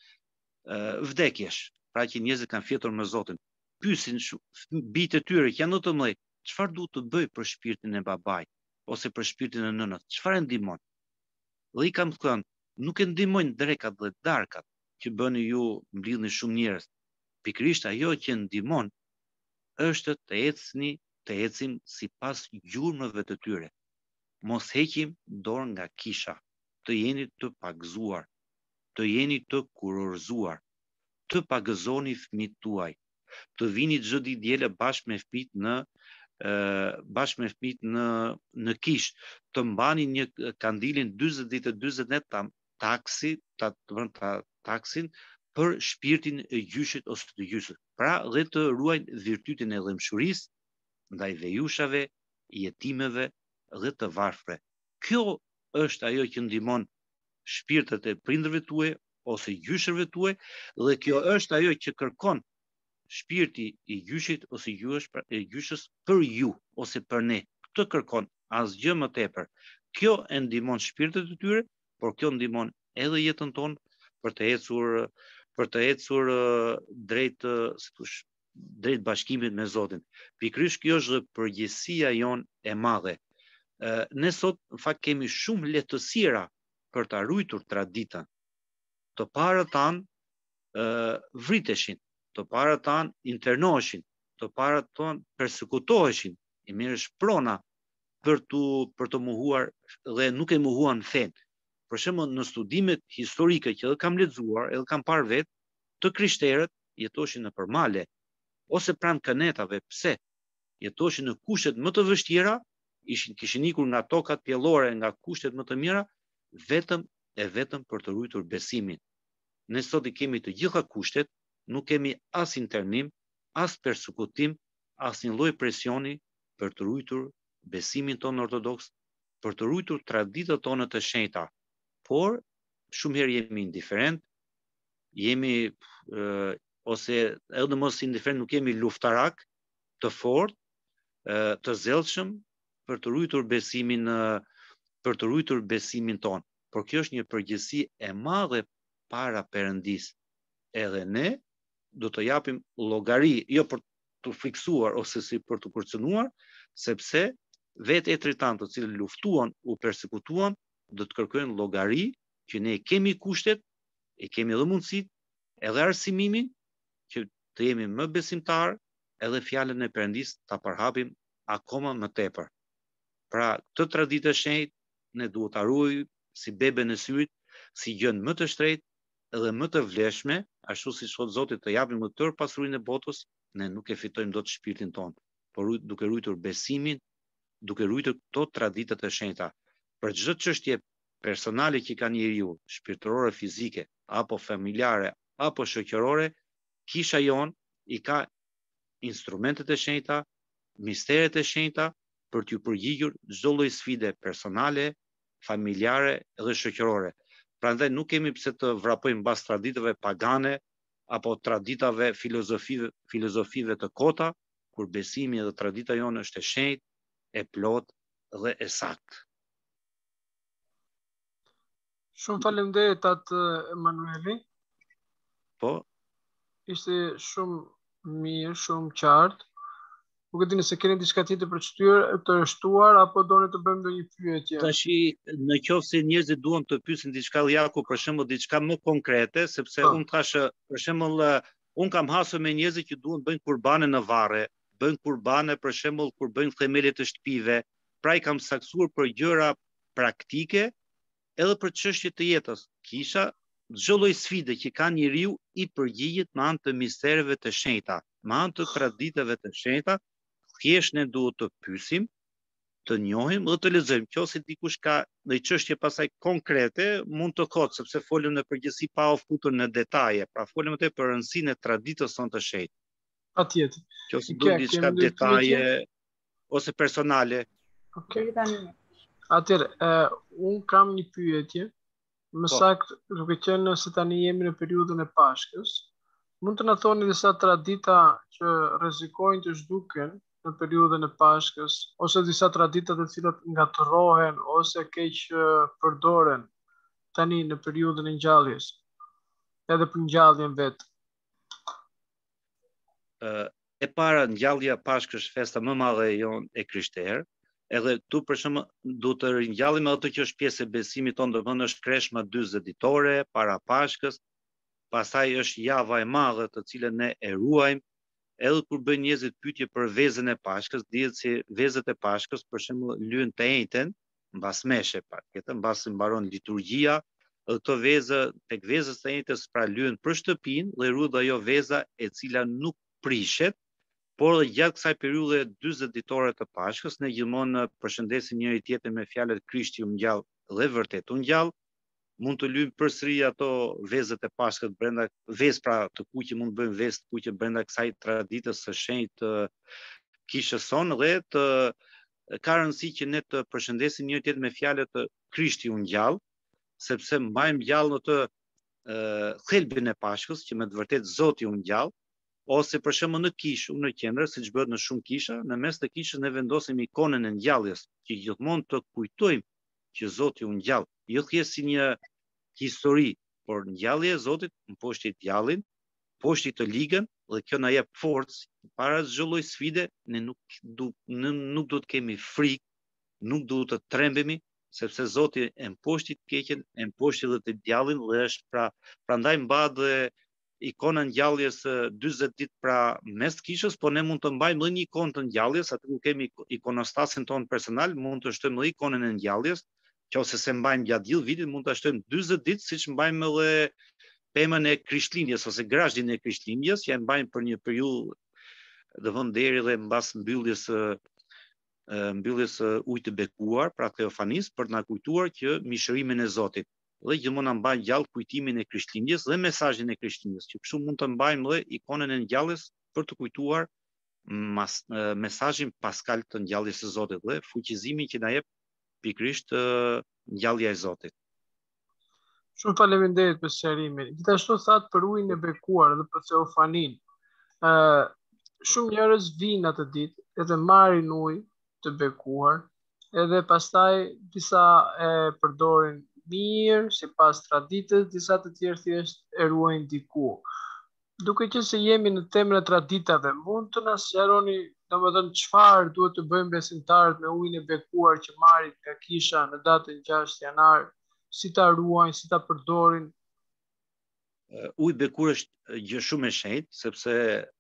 vdekjesh, pra që njerëzit kanë fjetur me Zotin, pyesin bijtë e tyre që janë në të mëdhenj, çfarë duhet të bëj për shpirtin e babait ose për shpirtin e nënës? Çfarë ndihmon? Dhe i kam thënë, nuk e ndihmojnë drekat dhe darkat që bëni ju, mblidhni shumë njerëz. Pikërisht ajo që ndihmon është të ecni, të ecim sipas gjurmëve të tyre. Mos heqim dorë nga kisha, të jeni të pagzuar, të jeni të kurorzuar, të pagëzoni fëmijët tuaj, të vini çdo ditë diele bashkë me fëmijët në bashkë me fëmijët në në kishë, të mbani një kandilin dyzet ditë dyzet net taksi, ta ta taksin për shpirtin e gjyshit ose të gjyshit. Pra dhe të ruajnë virtytin e dhëmshurisë ndaj vejushave, jetimeve dhe të varfëve. Kjo është ajo që ndihmon shpirtet e prindërve tuaj ose gjyshërve tuaj, dhe kjo është ajo që kërkon shpirti i gjyshit ose i gjyshës për ju ose për ne. Këtë kërkon, asgjë më tepër. Kjo e ndihmon shpirtet e tyre, por kjo ndihmon edhe jetën tonë për të ecur për të ecur drejt, si thosh, drejt bashkimit me Zotin. Pikërisht kjo është përgjegjësia jonë e madhe. Ne sot në fakt kemi shumë lehtësira për ta ruajtur traditën. Të parët tanë vriteshin, të parët tanë internoheshin, të parët tanë persekutoheshin, i merresh prona për të për të mohuar dhe nuk e mohuan fen. Për shembull, në studimet historike që edhe kam lexuar, edhe kam parë vetë, të krishterët jetoshin nëpër male ose pranë kanetave. Pse? Jetoshin në kushtet më të vështira, ishin kishin ikur nga tokat pjellore, nga kushtet më të mira, vetëm e vetëm për të ruajtur besimin. Ne sot i kemi të gjitha kushtet, nuk kemi as internim, as persekutim, as një lloj presioni për të ruajtur besimin tonë ortodoks, për të ruajtur traditat tona të shenjta. Por shumë herë jemi indiferent, jemi uh, ose edhe mos indiferent, nuk jemi luftarak të fortë, uh, të zellshëm për të ruajtur besimin uh, për të ruajtur besimin ton. Por kjo është një përgjegjësi e madhe para Perëndis. Edhe ne do të japim llogari, jo për të fiksuar ose si për të kërcënuar, sepse vetë etrit tanë të cilët luftuan, u persekutuan, do të kërkojnë llogari që ne kemi kushtet, e kemi edhe mundësitë, edhe arsimimin që të jemi më besimtar, edhe fjalën e Perëndis ta përhapim akoma më tepër. Pra, këtë traditë e shenjtë ne duhet ta ruajmë si bebe në syrit, si gjën më të shtrenjtë edhe më të vlefshme, ashtu siç thot Zoti, të japim më tërë pasurinë e botës, ne nuk e fitojmë dot shpirtin ton, por duke ruajtur besimin, duke ruajtur këto traditat e shenjta. Për çdo çështje personale që ka njeriu, shpirtërore, fizike, apo familjare, apo shoqërore, kisha jon i ka instrumentet e shenjta, misteret e shenjta për t'ju përgjigjur çdo lloj sfide personale, familjare dhe shoqërore. Prandaj nuk kemi pse të vrapojmë mbas traditave pagane apo traditave filozofive, filozofive të kota, kur besimi dhe tradita jonë është e shenjtë, e plot dhe e saktë. Shumë faleminderit atë Emanueli. Po. Ishte shumë mirë, shumë qartë. Nuk e di nëse keni diçka tjetër për të shtyr, të shtuar apo doni të bëjmë ndonjë pyetje. Tashi, në qoftë se njerëzit duan të pyesin diçka Jaku, për shembull diçka më konkrete, sepse unë thash, për shembull, unë kam hasur me njerëzit që duan bëjnë kurbane në varre, bëjnë kurbane për shembull kur bëjnë themelet të shtëpive, pra i kam saksuar për gjëra praktike, edhe për çështje të jetës. Kisha çdo lloj sfide që ka njeriu i përgjigjet me anë të mistereve të shenjta, me anë të traditave të shenjta, thjesht ne duhet të pyesim, të njohim dhe të lexojmë. Nëse dikush ka ndonjë çështje pasaj konkrete, mund të thotë, sepse folëm në përgjithësi pa u futur në detaje, pra folëm atë për rëndësinë e traditës sonë të shenjtë. Patjetër. Nëse do diçka detaje ose personale. Okej. Atëherë, uh, un kam një pyetje. Më saktë, duke qenë se tani jemi në periudhën e Pashkës, mund të na thoni disa tradita që rrezikojnë të zhduken në periudhën e Pashkës, ose disa tradita të cilat ngatërohen ose keq përdoren tani në periudhën e ngjalljes, edhe për ngjalljen vetë. Uh, e para, ngjallja e Pashkës është festa më e madhe e jon e krishterë. Edhe tu për shembull duhet të ringjallim ato që është pjesë e besimit tonë, domthonë është kreshma dyzet ditore para Pashkës, pastaj është java e madhe të cilën ne e ruajmë. Edhe kur bëjnë njerëzit pyetje për vezën e Pashkës, dihet se vezët e Pashkës për shembull lyhen të njëjtën mbas meshe, patjetër, mbas mbaron liturgjia, dhe këto vezë tek vezës të njëjtës pra lyhen për shtëpinë dhe ruhet ajo veza e cila nuk prishet. Por dhe gjatë kësaj periudhe dyzet ditore të Pashkës, ne gjithmonë përshëndesim njëri tjetrin me fjalët Krishti u ngjall dhe vërtet u ngjall. Mund të lyjmë përsëri ato vezët e Pashkës brenda vezë pra të kuqe, mund të bëjmë vezë të kuqe brenda kësaj traditës së shenjtë të kishës sonë dhe të ka rëndësi që ne të përshëndesim njëri tjetrin me fjalët Krishti u ngjall, sepse mbajmë gjallë në të uh, thelbin e Pashkës, që me të vërtet Zoti u ngjall. Ose për shembull në kishë, në qendër, siç bëhet në shumë kisha, në mes të kishës ne vendosim ikonën e ngjalljes, që gjithmonë të kujtojmë që Zoti u ngjall, jo thjesht si një histori, por ngjallja e Zotit mposhtit djallin, poshtit të ligën, dhe kjo na jep forcë para çdo lloj sfide. Ne nuk du, ne nuk duhet të kemi frikë, nuk duhet të trembemi, sepse Zoti e mposhti të keqen, e mposhti edhe të djallin dhe është pra prandaj mbahet dhe ikona ngjalljes dyzet ditë pra mes kishës, po ne mund të mbajmë edhe një ikonë të ngjalljes, aty ku kemi ikonostasin tonë personal, mund të shtojmë edhe ikonën e ngjalljes, nëse se mbajmë gjatë gjithë vitit, mund ta shtojmë dyzet ditë, siç mbajmë edhe pemën e Krishtlindjes ose grazhdin e Krishtlindjes, që e mbajmë për një periudhë, domthonë deri dhe mbas mbylljes mbylljes ujit të bekuar, pra Theofanis, për të na kujtuar që mishërimin e Zotit. Dhe gjithmonë na mbajnë gjallë kujtimin e Krishtlindjes dhe mesazhin e Krishtlindjes, që kështu mund të mbajmë dhe ikonën e ngjalljes për të kujtuar mas, mesazhin paskal të ngjalljes së Zotit dhe fuqizimin që na jep pikërisht ngjallja e Zotit. Shumë faleminderit për sqarimin. Gjithashtu thatë për ujin e bekuar dhe për Theofanin. Ë uh, shumë njerëz vinë atë ditë edhe marrin ujë të bekuar, edhe pastaj disa e përdorin mirë, si pas traditës, disa të tjerë thjesht e ruajnë diku. Duke që se jemi në temën e traditave, mund të na sqaroni, domethënë çfarë duhet të bëjmë besimtarët me ujin e bekuar që marrin nga kisha në datën gjashtë janar, si ta ruajnë, si ta përdorin? Uh, uji bekuar është gjë shumë e shenjtë, sepse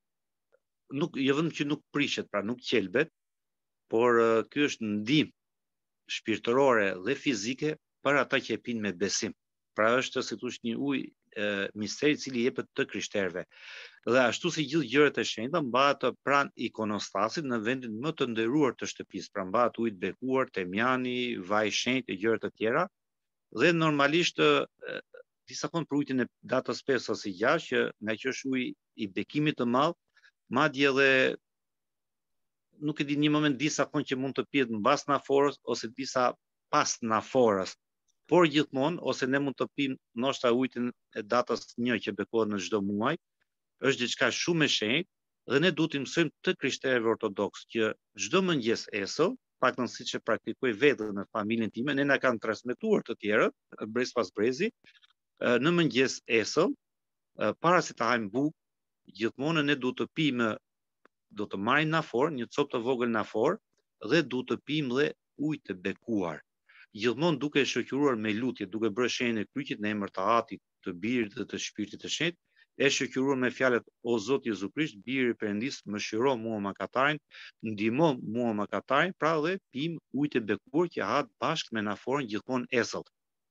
nuk jo vetëm që nuk prishet, pra nuk qelbet, por uh, ky është ndihmë shpirtërore dhe fizike për ata që e pinë me besim. Pra është si thosh një ujë misteri i cili jepet të krishterëve. Dhe ashtu si gjithë gjërat e shenjta mbahet pranë ikonostasit në vendin më të nderuar të shtëpisë. Pra mbahet uji i bekuar, temjani, vaj i shenjtë e gjëra të tjera. Dhe normalisht e, disa thonë për ujin e datës pesë ose gjashtë, që nga që është uji i bekimit të madh, madje edhe nuk e di një moment disa thonë që mund të pihet mbas naforës ose disa pas naforës. Por gjithmonë, ose ne mund të pim ndoshta ujin e datës një që bekohet në çdo muaj, është diçka shumë e shenjtë dhe ne duhet të mësojmë të krishterëve ortodoks që çdo mëngjes esëll, paktën siç e praktikoj vetë në familjen time, ne na kanë transmetuar të tjerët, brez pas brezi, në mëngjes esëll, para se të hajmë bukë, gjithmonë ne duhet të pijmë, do të marrim nafor, një copë të vogël nafor, dhe duhet të pijmë dhe ujë të bekuar. Gjithmonë duke e shoqëruar me lutje, duke bërë shenjën e kryqit në emër të Atit, të Birit dhe të Shpirtit të Shenjtë, e shoqëruar me fjalët o Zot Jezu Krisht, Biri i Perëndis, mëshiro mua mëkatarin, ndihmo mua mëkatarin, pra dhe pim ujë të bekuar që ha bashkë me naforën gjithmonë esëll.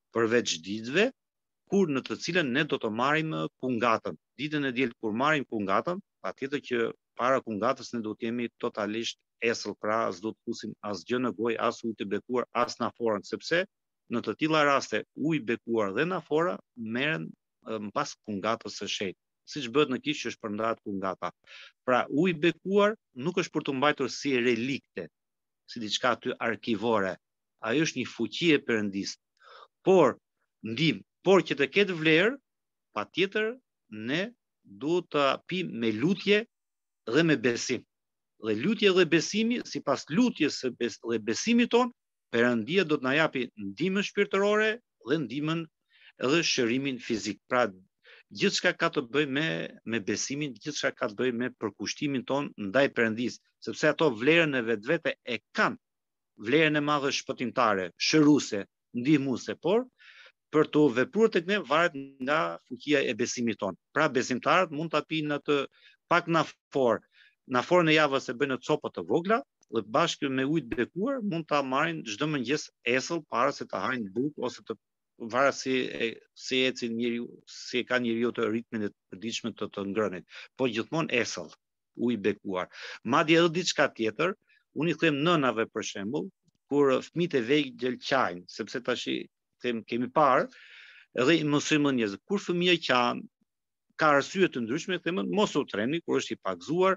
përveç ditëve kur në të cilën ne do të marrim kungatën. Ditën e diel kur marrim kungatën, patjetër që para kungatës ne do të jemi totalisht esëll, pra s'do të fusim asgjë në gojë, as ujë të bekuar, as naforën, sepse në të tilla raste uji i bekuar dhe nafora merren mbas kungatës së shejtë, siç bëhet në kishë që është përndahet kungata. Pra uji i bekuar nuk është për të mbajtur si relikte, si diçka aty arkivore. Ajo është një fuqi e Perëndis. Por ndim, por që të ketë vlerë, patjetër ne duhet ta pim me lutje dhe me besim. Dhe lutje dhe besimi, sipas lutjes së bes dhe besimit ton, Perëndia do të na japi ndihmën shpirtërore dhe ndihmën edhe shërimin fizik. Pra gjithçka ka të bëjë me me besimin, gjithçka ka të bëjë me përkushtimin ton ndaj Perëndis, sepse ato vlerën e vetvete e kanë, vlerën e madhe shpëtimtare, shëruese, ndihmuese, por për të vepruar tek ne varet nga fuqia e besimit ton. Pra besimtarët mund ta pinë atë pak nafor, naforën e javës e bëjnë në copa të vogla dhe bashkë me ujë të bekuar mund ta marrin çdo mëngjes esëll para se ta hajnë bukë ose të varet si e, si ecin njeriu, si e ka njeriu të ritmin e përditshëm të të ngrënit, po gjithmonë esëll, ujë i bekuar. Madje edhe diçka tjetër, unë i them nënave për shembull, kur fëmijët e vegjël qajnë, sepse tash them kemi parë edhe i mësojmë njerëz, kur fëmia qan, ka arsye të ndryshme, themën mos u treni kur është i pagzuar,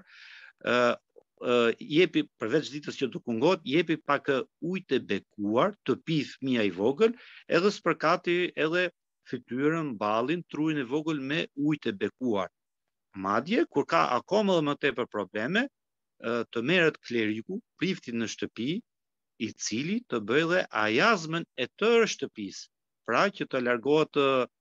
ë Uh, jepi përveç ditës që të kungot, jepi pak ujë të bekuar, të pi fëmia i vogël, edhe spërkati edhe fytyrën, ballin, trurin e vogël me ujë të bekuar. Madje kur ka akoma edhe më tepër probleme, uh, të merret kleriku, prifti në shtëpi, i cili të bëjë dhe ajazmën e tërë shtëpisë, pra që të largohet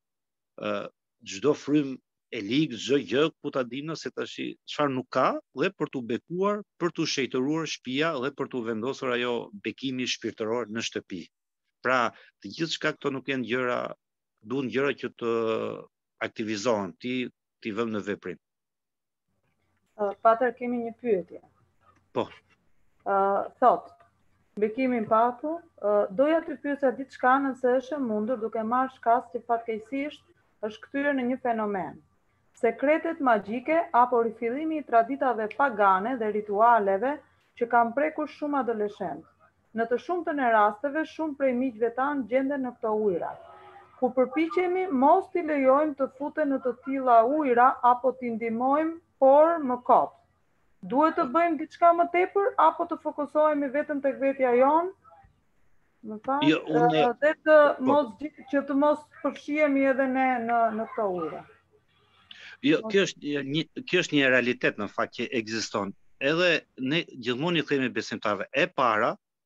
uh, çdo frym e ligë, çdo gjë, ku ta dinë se tash çfarë nuk ka, dhe për t'u bekuar, për t'u shejtëruar shtëpia dhe për t'u vendosur ajo bekimi shpirtëror në shtëpi. Pra, të gjithçka këto nuk janë gjëra, duhen gjëra që të aktivizohen, ti ti vëmë në veprim. Uh, Pater, kemi një pyetje. Po. Uh, thot, bekimin patu, uh, doja të pyesja diçka nëse është e mundur duke marrë shkas që fatkeqësisht është kthyer në një fenomen. Sekretet magjike apo rifillimi i traditave pagane dhe ritualeve që kanë prekur shumë adoleshentë. Në të shumtën e rasteve, shumë prej miqve tanë gjenden në këto ujëra, ku përpiqemi mos t'i lejojmë të futen në të tilla ujëra apo t'i ndihmojmë, por më kot. Duhet të bëjmë diçka më tepër apo të fokusohemi vetëm tek vetja jonë? Më fal, Jo, unë dhe të mos që të mos përfshihemi edhe ne në në këto ujëra. Jo, kjo është një kjo është një realitet në fakt që ekziston. Edhe ne gjithmonë i themi besimtarëve, e para,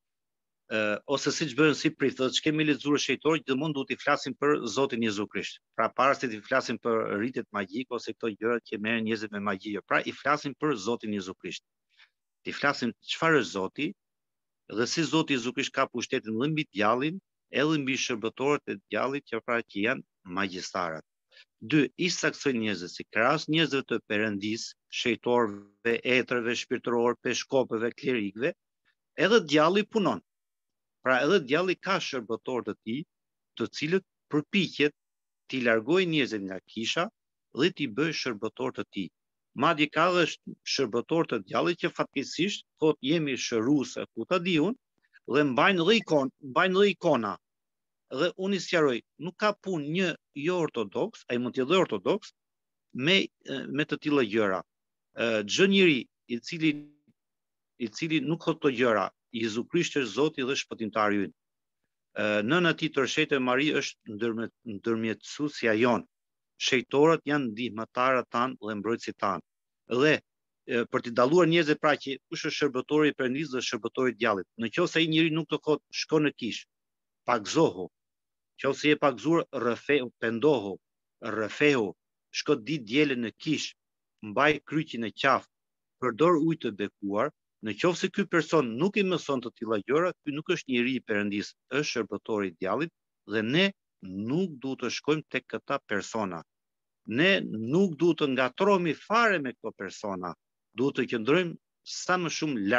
ë ose siç bëhen si prith, që kemi lexuar shejtor, gjithmonë duhet të flasim për Zotin Jezu Krisht. Pra para se të flasim për rritet magjike ose këto gjëra që merren njerëzit me magji, pra i flasim për Zotin Jezu Krisht. Ti flasim çfarë është Zoti dhe si Zoti Jezu Krisht ka pushtetin dhe mbi djallin, edhe mbi shërbëtorët e djallit që pra që janë magjistarët. Dy, i saksoj njerëzve si krahas njerëzve të Perëndis, shejtorëve, etërve, shpirtëror, peshkopëve, klerikëve, edhe djalli punon. Pra edhe djalli ka shërbëtorë të tij, të cilët përpiqet t'i largojë njerëzit nga kisha dhe t'i bëjë shërbëtorë të tij. Madje ka edhe shërbëtorë të djallit që fatkeqësisht thotë jemi shëruese, ku ta di unë, dhe mbajnë dhe ikon, mbajnë dhe ikona. Dhe unë i sqaroj, nuk ka punë një jo ortodoks, ai mund të jetë ortodoks, me me të tilla gjëra. Çdo njeri i cili i cili nuk thotë këto gjëra, Jezu Krisht është Zoti dhe shpëtimtari ynë. Nëna e tij Tërshetë Mari është ndërmjet, ndërmjetësuesja jon. Shejtorët janë ndihmëtarët tanë dhe mbrojtësit tanë. Dhe për të dalluar njerëzit pra që kush është shërbëtori i Perëndisë dhe shërbëtori i djallit. Nëse ai njeri nuk të thotë shko në kish, pagzohu. Nëse je pagzuar, rrëfeu, pendohu, rrëfeu, shko ditë diele në kish, mbaj kryqin e qafë, përdor ujë të bekuar. Nëse ky person nuk i mëson të tilla gjëra, ky nuk është njeri i Perëndisë, është shërbëtori i djallit dhe ne nuk duhet të shkojmë tek këta persona. Ne nuk duhet të ngatrohemi fare me këto persona. Duhet të qëndrojmë sa më shumë larg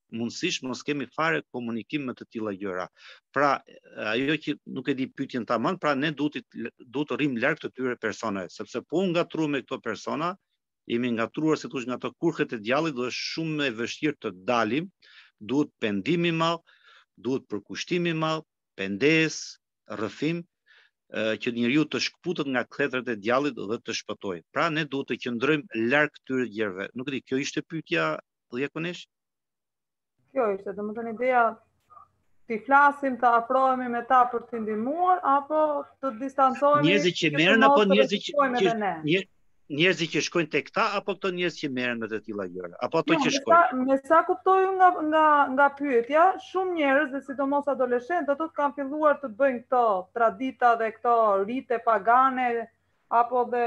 mundësisht mos kemi fare komunikim me të tilla gjëra. Pra, ajo që nuk e di pyetjen tamam, pra ne duhet duhet të rrim larg të tyre personave, sepse po u ngatruar me këto persona, jemi ngatruar se thosh nga ato kurrët e djallit dhe është shumë e vështirë të dalim, duhet pendim i madh, duhet përkushtim i madh, pendes, rrëfim, që njeriu të shkputet nga kletrat e djallit dhe të shpëtojë. Pra ne duhet të qëndrojmë larg këtyre gjërave. Nuk e di, kjo ishte pyetja Diakonesh? Kjo ishte, domethënë ideja ti flasim, të afrohemi me ta për të ndihmuar apo të distancohemi. Njerëzit që merren apo njerëzit që njerëzit që shkojnë tek ta apo këto njerëz që merren me të tilla gjëra, apo ato që shkojnë? Me sa kuptoj nga nga nga pyetja, shumë njerëz dhe sidomos adoleshentë ato kanë filluar të bëjnë këto tradita dhe këto rite pagane apo dhe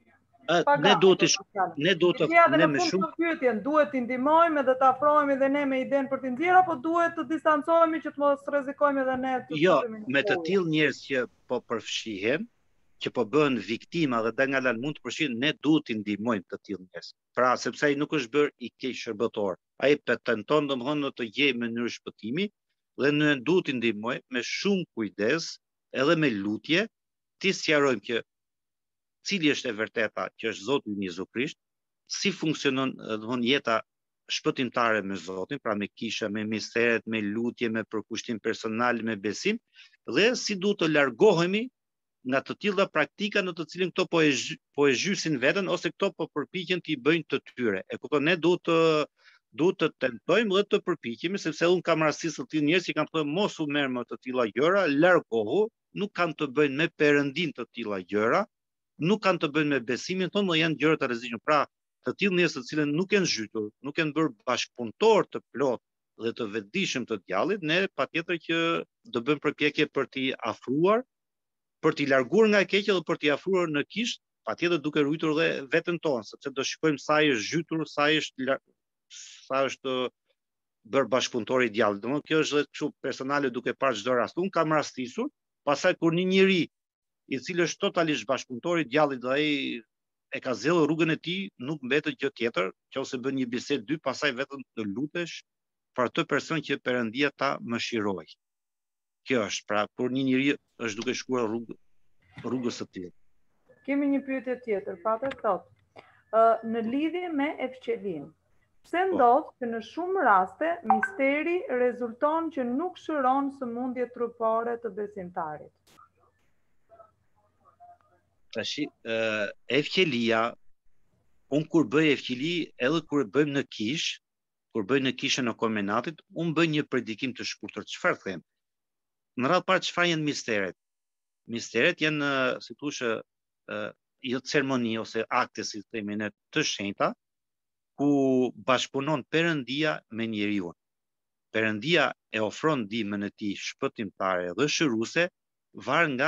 ne duhet të ne duhet të ne me shumë pyetjen, duhet t'i ndihmojmë edhe të afrohemi edhe ne me idenë për t'i nxjerrë apo duhet të distancohemi që të mos rrezikojmë edhe ne të Jo, me të tillë njerëz që po përfshihen, që po bëhen viktima dhe da nga lan mund të përshihen, ne duhet t'i ndihmojmë të tillë njerëz. Pra, sepse ai nuk është bërë i keq shërbëtor. Ai tenton domthonë të gjejë mënyrë shpëtimi dhe ne duhet t'i ndihmojmë me shumë kujdes, edhe me lutje, t'i sqarojmë që cili është e vërteta që është Zoti ynë Jezu Krisht, si funksionon domthonë jeta shpëtimtare me Zotin, pra me kisha, me misteret, me lutje, me përkushtim personal, me besim, dhe si duhet të largohemi nga të tilla praktika në të cilin këto po e po e zhysin veten ose këto po përpiqen t'i bëjnë të tyre. E kupton, ne duhet të duhet të tentojmë dhe të përpiqemi, sepse unë kam rastisë të tillë njerëz që kanë thënë mos u merr me të tilla gjëra, largohu, nuk kanë të bëjnë me Perëndin të tilla gjëra, nuk kanë të bëjnë me besimin tonë, dhe janë gjëra të rrezikshme. Pra, të tillë njerëz të cilën nuk kanë zhytur, nuk kanë bërë bashkëpunëtor të plot dhe të vetëdijshëm të djallit, ne patjetër që do bëjmë përpjekje për t'i afruar, për t'i larguar nga e keqja dhe për t'i afruar në kish, patjetër duke ruajtur dhe veten tonë, sepse do shikojmë sa ai është zhytur, sa ai është sa është bërë bashkëpunëtor i djallit. Domethënë kjo është edhe kështu personale duke parë çdo rast. Unë kam rastisur, pastaj kur një njeri i cili është totalisht bashkëpunëtor i djallit dhe ai e ka zellur rrugën e tij, nuk mbetet gjë tjetër, nëse bën një bisedë dy, pastaj vetëm të lutesh për atë person që Perëndia ta mëshiroj. Kjo është, pra, kur një njeri është duke shkuar rrugë, rrugës së tillë. Kemi një pyetje tjetër, Pater thotë, në lidhje me evçelin, pse ndodh që në shumë raste misteri rezulton që nuk shëron sëmundje trupore të besimtarit? Tashi, evqelia, unë kur bëj evqeli, edhe kur bëjmë në kish, kur bëj në kishën e kombinatit, unë bëj një predikim të shkurtër. Çfarë them? Në radhë parë, çfarë janë misteret? Misteret janë, si thoshë, jo ceremoni ose akte, si themi ne, të shenjta, ku bashkëpunon Perëndia me njeriu. Perëndia e ofron ndihmën e tij shpëtimtare dhe shëruese, var nga,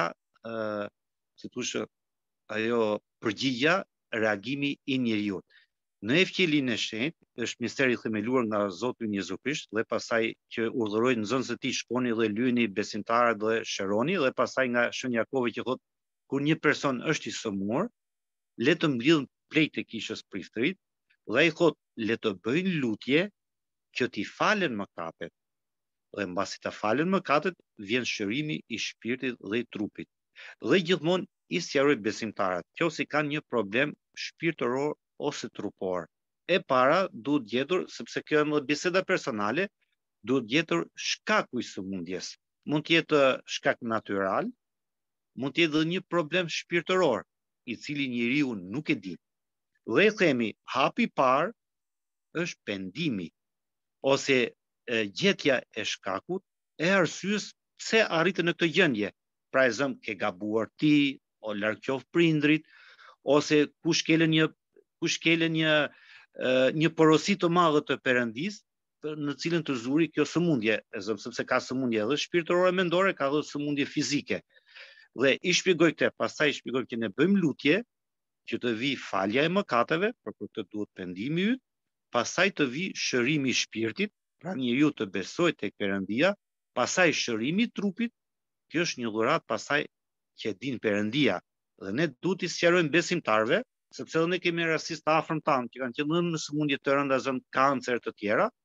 si thoshë, ajo përgjigja, reagimi i njeriu. Në evqelinë e shenjtë është misteri i themeluar nga Zoti ynë Jezu Krisht, dhe pastaj që urdhëroi nxënësit e tij shkoni dhe lyeni besimtarët dhe shëroni, dhe pastaj nga Shën Jakovi që thotë kur një person është i sëmur, le të mbledhën plejt e kishës priftërit, dhe ai thotë le të bëjnë lutje që t'i falen mëkatet. Dhe mbasi ta falen mëkatet, vjen shërimi i shpirtit dhe i trupit. Dhe gjithmonë i sqaroj besimtarët, nëse kanë një problem shpirtëror ose trupor. E para duhet gjetur, sepse kjo është biseda personale, duhet gjetur shkaku i sëmundjes. Mund të jetë shkak natyral, mund të jetë edhe një problem shpirtëror, i cili njeriu nuk e di. Dhe themi, hapi i parë është pendimi, ose e, gjetja e shkakut e arsyes pse arritën në këtë gjendje. Pra e zëm ke gabuar ti, o larg qoftë prindrit, ose kush kele një kush kele një uh, një porosi të madhe të Perëndis, në cilën të zuri kjo sëmundje, e zëm, sepse ka sëmundje edhe shpirtërore mendore, ka edhe sëmundje fizike. Dhe i shpjegoj këtë, pastaj i shpjegoj që ne bëjmë lutje, që të vi falja e mëkateve, për këtë duhet pendimi yt, pastaj të vi shërimi i shpirtit, pra njeriu të besojë tek Perëndia, pastaj shërimi i trupit. Kjo është një dhuratë pastaj që din Perëndia, dhe ne duhet t'i sqarojmë besimtarve, sepse edhe ne kemi rastistë të afërm tanë që kanë qenë në sëmundje të rënda, zëm kancer të tjera,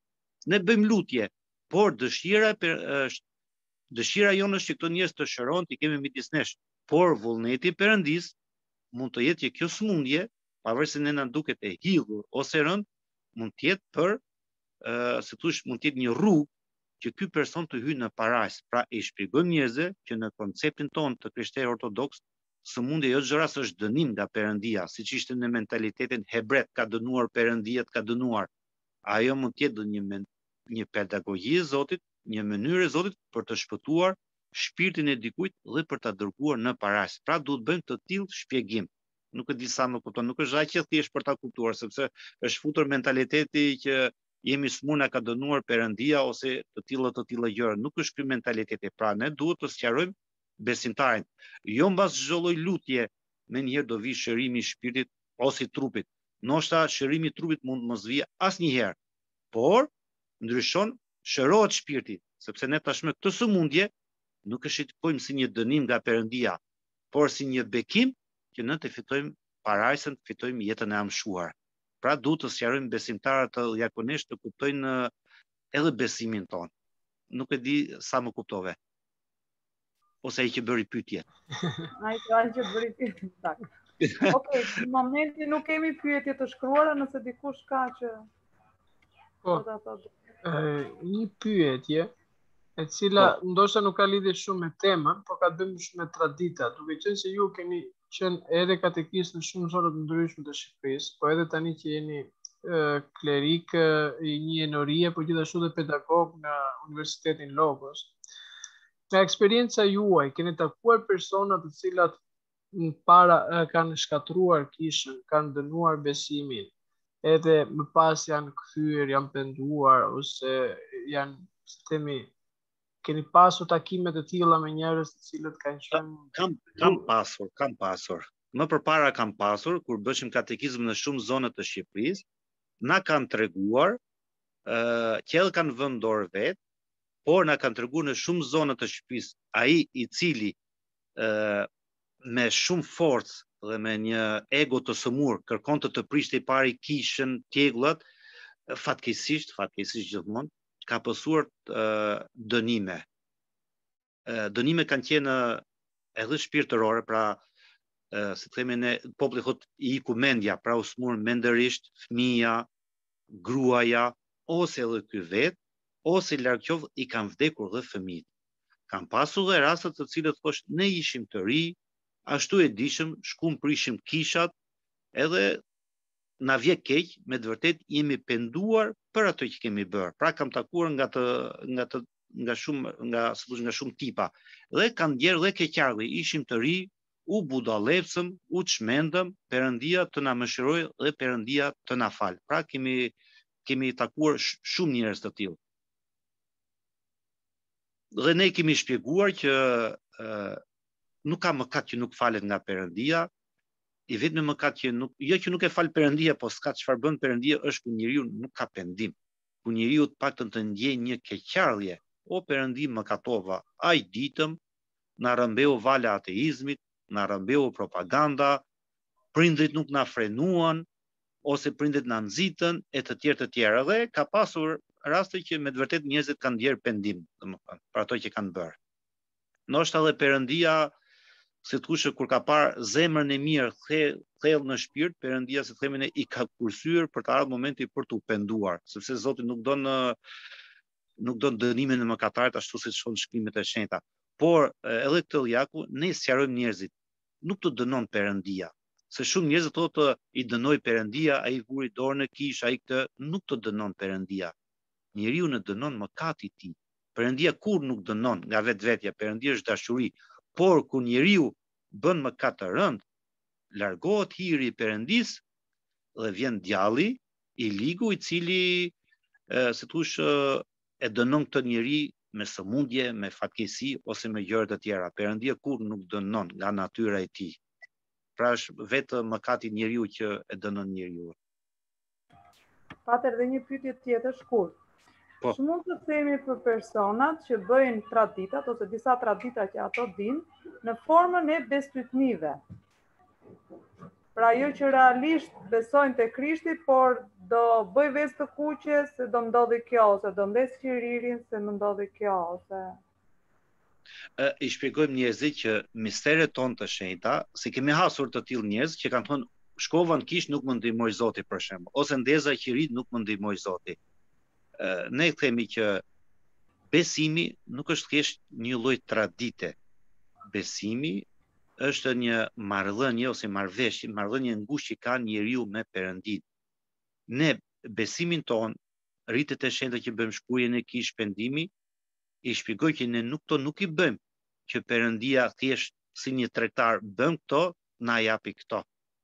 Ne bëjmë lutje, por dëshira është dëshira jonë është që këto njerëz të shërohen, të kemi midis nesh. Por vullneti i Perëndis mund të jetë që kjo sëmundje, pavarësisht se ne na duket e hidhur ose rënd, mund të jetë për, uh, si thosh, mund të jetë një rrugë që ky person të hyjë në parajs. Pra i shpjegojmë njerëzve që në konceptin tonë të krishterë ortodoks, sëmundja jo çdo rast është dënim nga Perëndia, siç ishte në mentalitetin hebret, ka dënuar Perëndia, ka dënuar. Ajo mund të jetë një një pedagogji e Zotit, një mënyrë e Zotit për të shpëtuar shpirtin e dikujt dhe për ta dërguar në parajs. Pra duhet bëjmë të tillë shpjegim. Nuk e di sa më kupton, nuk është aq e thjesht për ta kuptuar, sepse është futur mentaliteti që jemi smuna ka dënuar Perëndia ose të tilla të tilla gjëra. Nuk është ky mentaliteti. Pra ne duhet të sqarojmë besimtarin. Jo mbas çdo lloj lutje, më njëherë do vi shërimi i shpirtit ose i trupit. Ndoshta shërimi i trupit mund mos vijë asnjëherë, por ndryshon, shërohet shpirti, sepse ne tashmë këtë sëmundje nuk e shqetësojmë si një dënim nga Perëndia, por si një bekim që ne të fitojmë parajsën, të fitojmë jetën e amshuar. Pra duhet të sqarojmë besimtarët të zakonisht të kuptojnë edhe besimin tonë. Nuk e di sa më kuptove. Ose ai që bëri pyetje. Ai që bëri pyetje. Okej, në momentin nuk kemi pyetje të shkruara, nëse dikush ka që Po, një pyetje e cila po, ndoshta nuk ka lidhje shumë me temën, por ka të bëjë me tradita, duke qenë se ju keni qenë edhe katekist në shumë zona të ndryshme të Shqipërisë, po edhe tani që jeni uh, klerik uh, i një enorie, por gjithashtu dhe pedagog në Universitetin Logos. Nga eksperjenca juaj, keni takuar persona të cilat në para uh, kanë shkatruar kishën, kanë dënuar besimin, edhe më pas janë kthyer, janë penduar, ose janë, si themi, keni pasur takime të tilla me njerëz të cilët kanë qenë kam kam pasur, kam pasur. Më përpara kam pasur kur bëshim katekizëm në shumë zona të Shqipërisë, na kanë treguar uh, që edhe kanë vënë dorë vet, por na kanë treguar në shumë zona të Shqipërisë, ai i cili uh, me shumë forcë dhe me një ego të sëmur kërkon të të prishte i pari kishën, tjegullat, fatkeqësisht, fatkeqësisht gjithmonë ka pësuar uh, dënime. Uh, dënime kanë qenë edhe shpirtërore, pra uh, si themi ne populli thot i iku mendja, pra u smur mendërisht, fëmia, gruaja, ose edhe ky vet, ose larg qoftë i kanë vdekur dhe fëmijët. Kanë pasur dhe raste të cilët thosh ne ishim të ri, ashtu e dishëm, shkum prishim kishat, edhe na vje keq, me të vërtet jemi penduar për ato që kemi bërë. Pra kam takuar nga të nga të nga shumë nga thosh nga shumë tipa. Dhe kanë djerë dhe keqardhje, ishim të ri, u budallecëm, u çmendëm, Perëndia të na mëshirojë dhe Perëndia të na fal. Pra kemi kemi takuar shumë njerëz të tillë. Dhe ne kemi shpjeguar që uh, nuk ka mëkat që nuk falet nga Perëndia, i vetmi mëkat që nuk, jo që nuk e fal Perëndia, po s'ka çfarë bën Perëndia është ku njeriu nuk ka pendim. Ku njeriu të paktën të ndjej një keqardhje, o Perëndi mëkatova, aj ditëm, na rrëmbeu vala ateizmit, na rrëmbeu propaganda, prindrit nuk na frenuan, ose prindrit na nxitën, e të tjerë të tjerë. Dhe ka pasur raste që me të vërtet njerëzit kanë ndjerë pendim, domethënë, për ato që kanë bërë. Ndoshta edhe Perëndia, si të kushë kur ka parë zemrën e mirë thellë në shpirt, Perëndia si themi ne i ka kursyer për të ardhur momenti për t'u penduar, sepse Zoti nuk don nuk don dënimin e mëkatarit ashtu siç thon shkrimet e shenjta. Por edhe këtë ljaku ne sqarojmë njerëzit, nuk të dënon Perëndia. Se shumë njerëz thotë i dënoi Perëndia, ai vuri dorën në kishë, ai këtë, nuk të dënon Perëndia. Njeriu në dënon mëkati i tij. Perëndia kur nuk dënon nga vetvetja, Perëndia është dashuri. Por kur njeriu bën mëkat të rënd, largohet hiri i Perëndis dhe vjen djalli i ligu i cili e, si thush e dënon këtë njeri me sëmundje, me fatkeqësi ose me gjëra të tjera. Perëndia kur nuk dënon nga natyra e tij. Pra është vetë mëkati i njeriu që e dënon njeriu. Pater dhe një pyetje tjetër shkurt. Po. Mund të themi për personat që bëjnë traditat ose disa tradita që ato dinë në formën e besytnive. Pra jo që realisht besojnë te Krishti, por do bëj vesë të kuqe se do ndodhi kjo, ose do ndes qiririn se më ndodhi kjo, ose... Uh, I shpjegojmë njerëzit që misteret tonë të shenjta, se kemi hasur të tillë njerëz që kanë thonë shkova në kish nuk më ndihmoi Zoti për shembull, ose ndeza qirit nuk më ndihmoi Zoti. Uh, ne themi që besimi nuk është thjesht një lloj tradite. Besimi është një marrëdhënie ose marrëveshje, marrëdhënie ngushtë që ka njeriu me Perëndin. Ne besimin ton, rritet e shenjta që bëjmë shkruajë në kish pendimi, i shpjegoj që ne nuk to nuk i bëjmë që Perëndia thjesht si një tregtar bëm këto, na japi këto.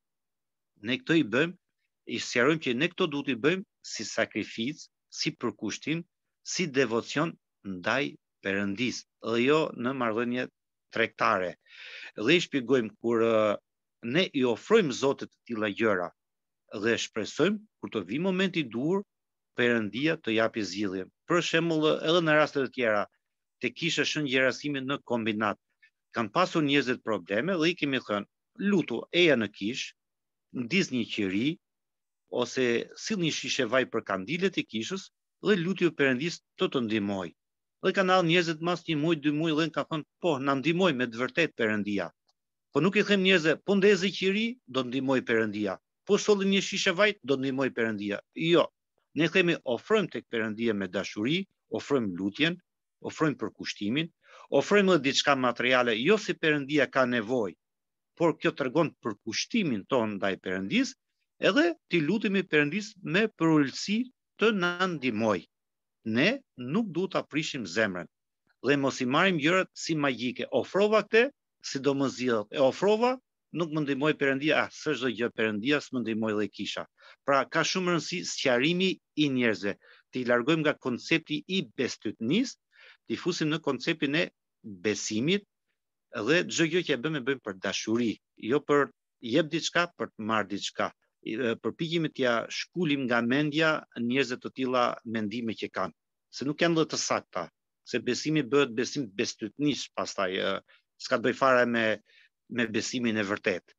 Ne këto i bëjmë, i sqarojmë që ne këto duhet i bëjmë si sakrificë, si përkushtim, si devocion ndaj Perëndis, dhe jo në marrëdhënie tregtare. Dhe i shpjegojmë kur uh, ne i ofrojmë Zotit të tilla gjëra dhe shpresojmë kur të vi momenti i dur, Perëndia të japi zgjidhjen. Për shembull, edhe në raste të tjera, te kisha shën gjerasimi në kombinat, kanë pasur njerëzit probleme dhe i kemi thënë, lutu eja në kish, ndis një qiri, ose sill një shishe vaj për kandilet e kishës dhe lutju Perëndis të të ndihmoj. Dhe kanë ardhur njerëzit mas një muaj, dy muaj dhe kanë thënë, po, na ndihmoi me të vërtet Perëndia. Po nuk i them njerëzve, po ndezi qiri, do ndihmoj Perëndia. Po solli një shishe vaj, do ndihmoj Perëndia. Jo. Ne themi ofrojmë tek Perëndia me dashuri, ofrojmë lutjen, ofrojmë përkushtimin, ofrojmë edhe diçka materiale, jo si Perëndia ka nevojë, por kjo tregon përkushtimin ton ndaj Perëndis, edhe ti lutemi Perëndis me përulësi të na ndihmoj. Ne nuk duhet ta prishim zemrën dhe mos i marrim gjërat si magjike. Ofrova këtë, sidomos zgjidhet. E ofrova, nuk më ndihmoi Perëndia, ah, s'është çdo gjë Perëndia, s'më ndihmoi dhe kisha. Pra ka shumë rëndësi sqarimi i njerëzve. Ti largojmë nga koncepti i bestytnis, ti fusim në konceptin e besimit dhe çdo gjë që e bëjmë e bëjmë për dashuri, jo për jep diçka për të marrë diçka. Përpiqemi t'ia shkulim nga mendja njerëzve të tilla mendime që kanë, se nuk janë dhe të sakta, se besimi bëhet besim bestytnis pastaj, s'ka të bëj fare me me besimin e vërtet.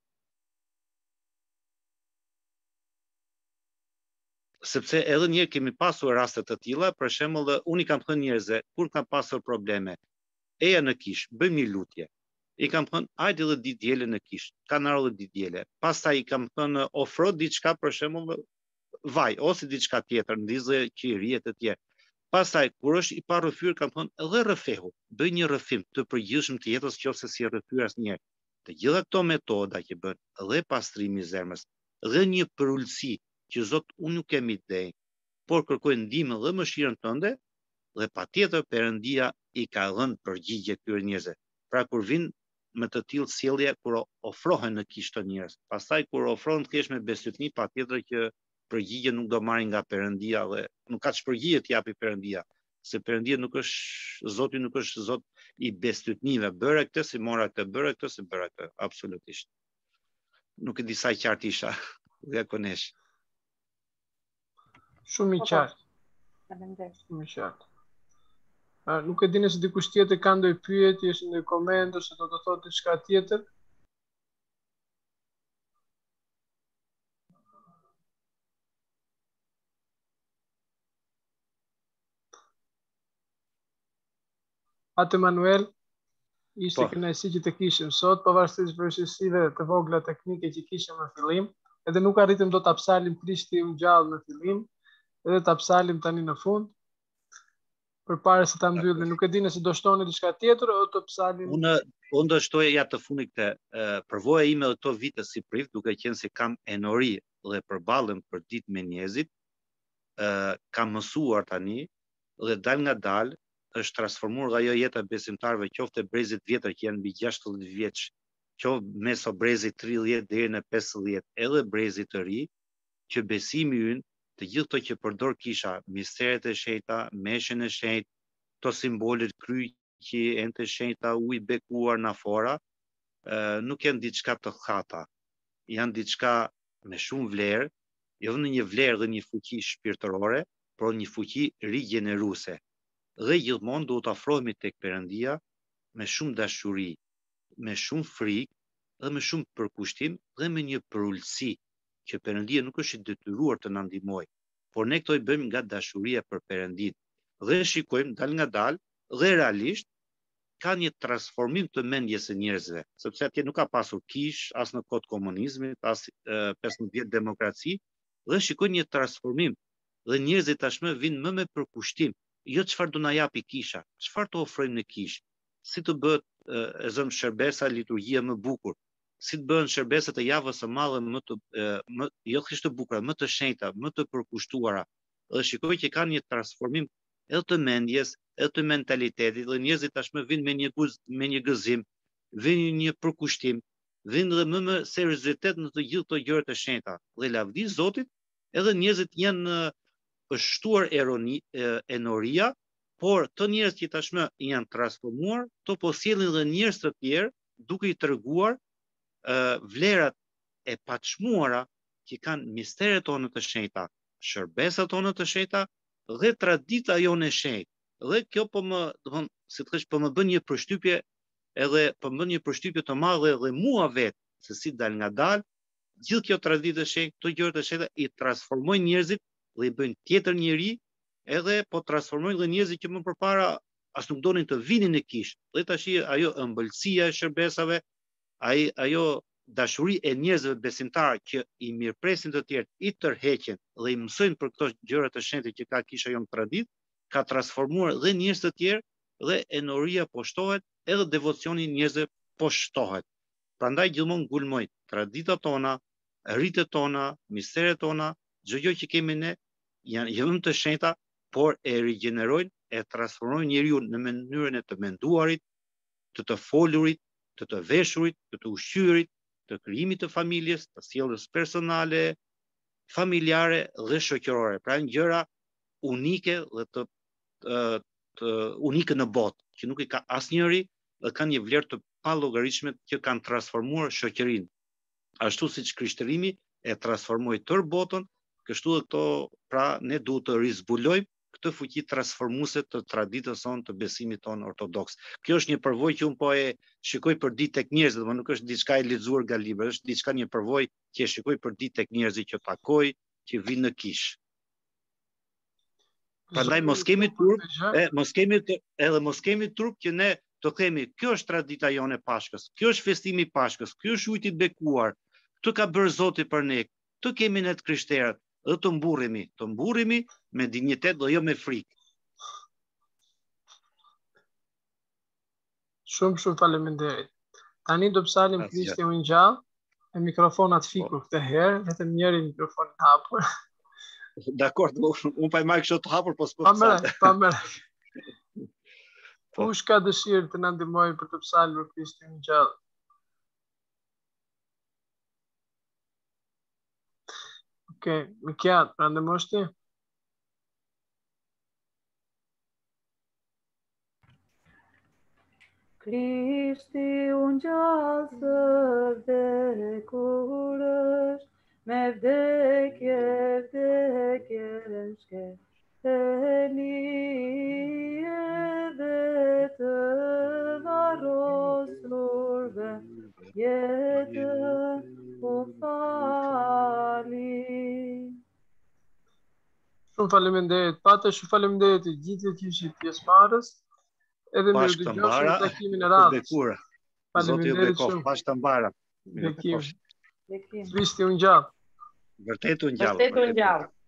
Sepse edhe një kemi pasur raste të tilla, për shembull, unë i kam thënë njerëzve, kur kam pasur probleme, eja në kish, bëjmë një lutje. I kam thënë, hajde edhe ditë diele në kish, kanë ardhur edhe ditë diele. Pastaj i kam thënë, ofro diçka, për shembull, vaj, ose diçka tjetër, ndizë qiri e të tjerë. Pastaj, kur është i pa rrëfyer, kam thënë, edhe rrëfehu, bëj një rrëfim të përgjithshëm të jetës qofse si rrëfyer asnjëherë. Të gjitha këto metoda që bën, dhe pastrimi i zemrës, dhe një përulësi që Zot unë nuk kemi idej, por kërkoj ndihmën dhe mëshirën tënde, dhe patjetër Perëndia i ka dhënë përgjigje këtyre njerëzve. Pra kur vin me të tillë sjellje, kur ofrohen në kish të njerëz, pastaj kur ofrohen thjesht me besytni, patjetër që përgjigje nuk do marrin nga Perëndia dhe nuk ka ç'përgjigje të japi Perëndia, se Perëndia nuk është, Zoti nuk është Zot i besytnive. Bëra këtë si mora këtë, bëra këtë si bëra këtë, absolutisht. Nuk e di sa i qartë isha. Dhe konesh. Shumë i qartë. Shumë i qartë. A, nuk e dini se dikush tjetër ka ndonjë pyetje, ose ndonjë koment, ose do të thotë diçka tjetër? Atë Manuel, ishte kënaqësi që të kishim sot, pavarësisht vështirësive të vogla teknike që kishim në fillim, edhe nuk arritëm do ta psalim Krishti u gjallë në fillim, edhe ta psalim tani në fund. Përpara se ta mbyllim, nuk e di nëse do shtoni diçka tjetër o të psalim. Unë unë do shtoj ja të fundit këtë përvoja ime dhe këto vite si priv, duke qenë se kam enori dhe përballem për ditë me njerëzit, kam mësuar tani dhe dal nga dal është transformuar nga ajo jeta besimtarëve, qoftë brezit vjetër që janë mbi gjashtëdhjetë vjeç, qoftë mes brezit tridhjetë deri në pesëdhjetë, edhe brezit të ri, që besimi ynë, të gjithë këto që përdor kisha, misteret e shenjta, meshën e shenjtë, këto simbolet kryqi, ente shenjta, ujë bekuar në afora, nuk janë diçka të thata, janë diçka me shumë vlerë, jo në një vlerë dhe një fuqi shpirtërore, por një fuqi rigjeneruese. Dhe gjithmonë duhet të afrohemi tek Perëndia me shumë dashuri, me shumë frikë dhe me shumë përkushtim dhe me një përulësi që Perëndia nuk është i detyruar të na ndihmojë, por ne këto i bëjmë nga dashuria për Perëndin. Dhe shikojmë dal nga dal dhe realisht ka një transformim të mendjes së njerëzve, sepse atje nuk ka pasur kish, as në kohë të komunizmit, as pesëmbëdhjetë vjet demokraci, dhe shikojnë një transformim. Dhe njerëzit tashmë vinë më me përkushtim, jo çfarë do na japi kisha, çfarë të ofrojmë në kish, si të bëhet e zëm shërbesa, liturgjia më bukur, si të bëhen shërbesat e javës së madhe më të më, jo thjesht të bukura, më të shenjta, më të përkushtuara. Dhe shikoj që kanë një transformim edhe të mendjes, edhe të mentalitetit, dhe njerëzit tashmë vinë me një guz, me një gëzim, vinë një përkushtim, vinë dhe më me seriozitet në të gjithë këto gjëra të shenjta. Dhe lavdi Zotit, edhe njerëzit janë është shtuar eroni, enoria, por të njerëz që tashmë janë transformuar, to po sjellin dhe njerëz të tjerë duke i treguar uh, vlerat e paçmuara që kanë misteret tona të shenjta, shërbesat tona të shenjta dhe tradita jonë e shenjtë. Dhe kjo po më, domthon, si të thësh, po më bën një përshtypje, edhe po më bën një përshtypje të madhe edhe mua vetë, se si dal nga dal, gjithë kjo traditë e shenjtë, këto gjëra të shenjta i transformojnë njerëzit dhe i bëjnë tjetër njeri, edhe po transformojnë dhe njerëzit që më përpara as nuk donin të vinin në kish. Dhe tash ajo ëmbëlsia e shërbesave, ai ajo dashuri e njerëzve besimtarë që i mirëpresin të tjerë, i tërheqen dhe i mësojnë për këto gjëra të shenjta që ka kisha jonë tradit, ka transformuar dhe njerëz të tjerë dhe enoria po shtohet, edhe devocioni njerëzve po shtohet. Prandaj gjithmonë ngulmoj traditat tona, rritet tona, misteret tona, çdo gjë që kemi ne janë jo vetëm të shenjta, por e rigjenerojnë, e transformojnë njeriu në mënyrën e të menduarit, të të folurit, të të veshurit, të të ushqyerit, të krijimit të familjes, të sjelljes personale, familjare dhe shoqërore. Pra janë gjëra unike dhe të, të, të unike në botë, që nuk i ka asnjëri dhe kanë një vlerë të pallogaritshme që kanë transformuar shoqërinë. Ashtu siç krishterimi e transformoi tërë botën, kështu dhe këto, pra ne duhet të rizbulojmë këtë fuqi transformuese të traditës sonë, të besimit tonë ortodoks. Kjo është një përvojë që unë po e shikoj për ditë tek njerëzit, por nuk është diçka e lexuar nga libra, është diçka një përvojë që e shikoj për ditë tek njerëzit që takoj, që vinë në kish. Prandaj mos kemi turp, e mos kemi edhe mos kemi turp që ne të themi, kjo është tradita jone e Pashkës, kjo është festimi i Pashkës, kjo është ujti i bekuar, këtë ka bërë Zoti për ne, këtë kemi ne të krishterët. Dhe të mburremi, të mburremi me dinjitet dhe jo me frikë. Shumë, shumë faleminderit. Tani do psalim Krishti u ngjall, me mikrofonat fikur këtë herë, vetëm njëri mikrofon hapur. Dakor, unë pa i marrë kështu të hapur, po s'po Pa më, pa më. Kush ka dëshirë të na ndihmojë për të psalur Krishti u ngjall? Okej, okay, Mikiat, pra ndihmosh ti? Krishti u ngjall së vdekurësh, me vdekje, vdekje shkeli, edhe të varrosurve jetën u fali. Shumë faleminderit, patë shumë faleminderit të gjithë që ishit pjesëmarrës. Edhe mirë dëgjoshëm në takimin e radhës. Faleminderit shumë. Bashkë të mbara. Bekim. Krishti u ngjall. Vërtet u ngjall. Vërtet u ngjall.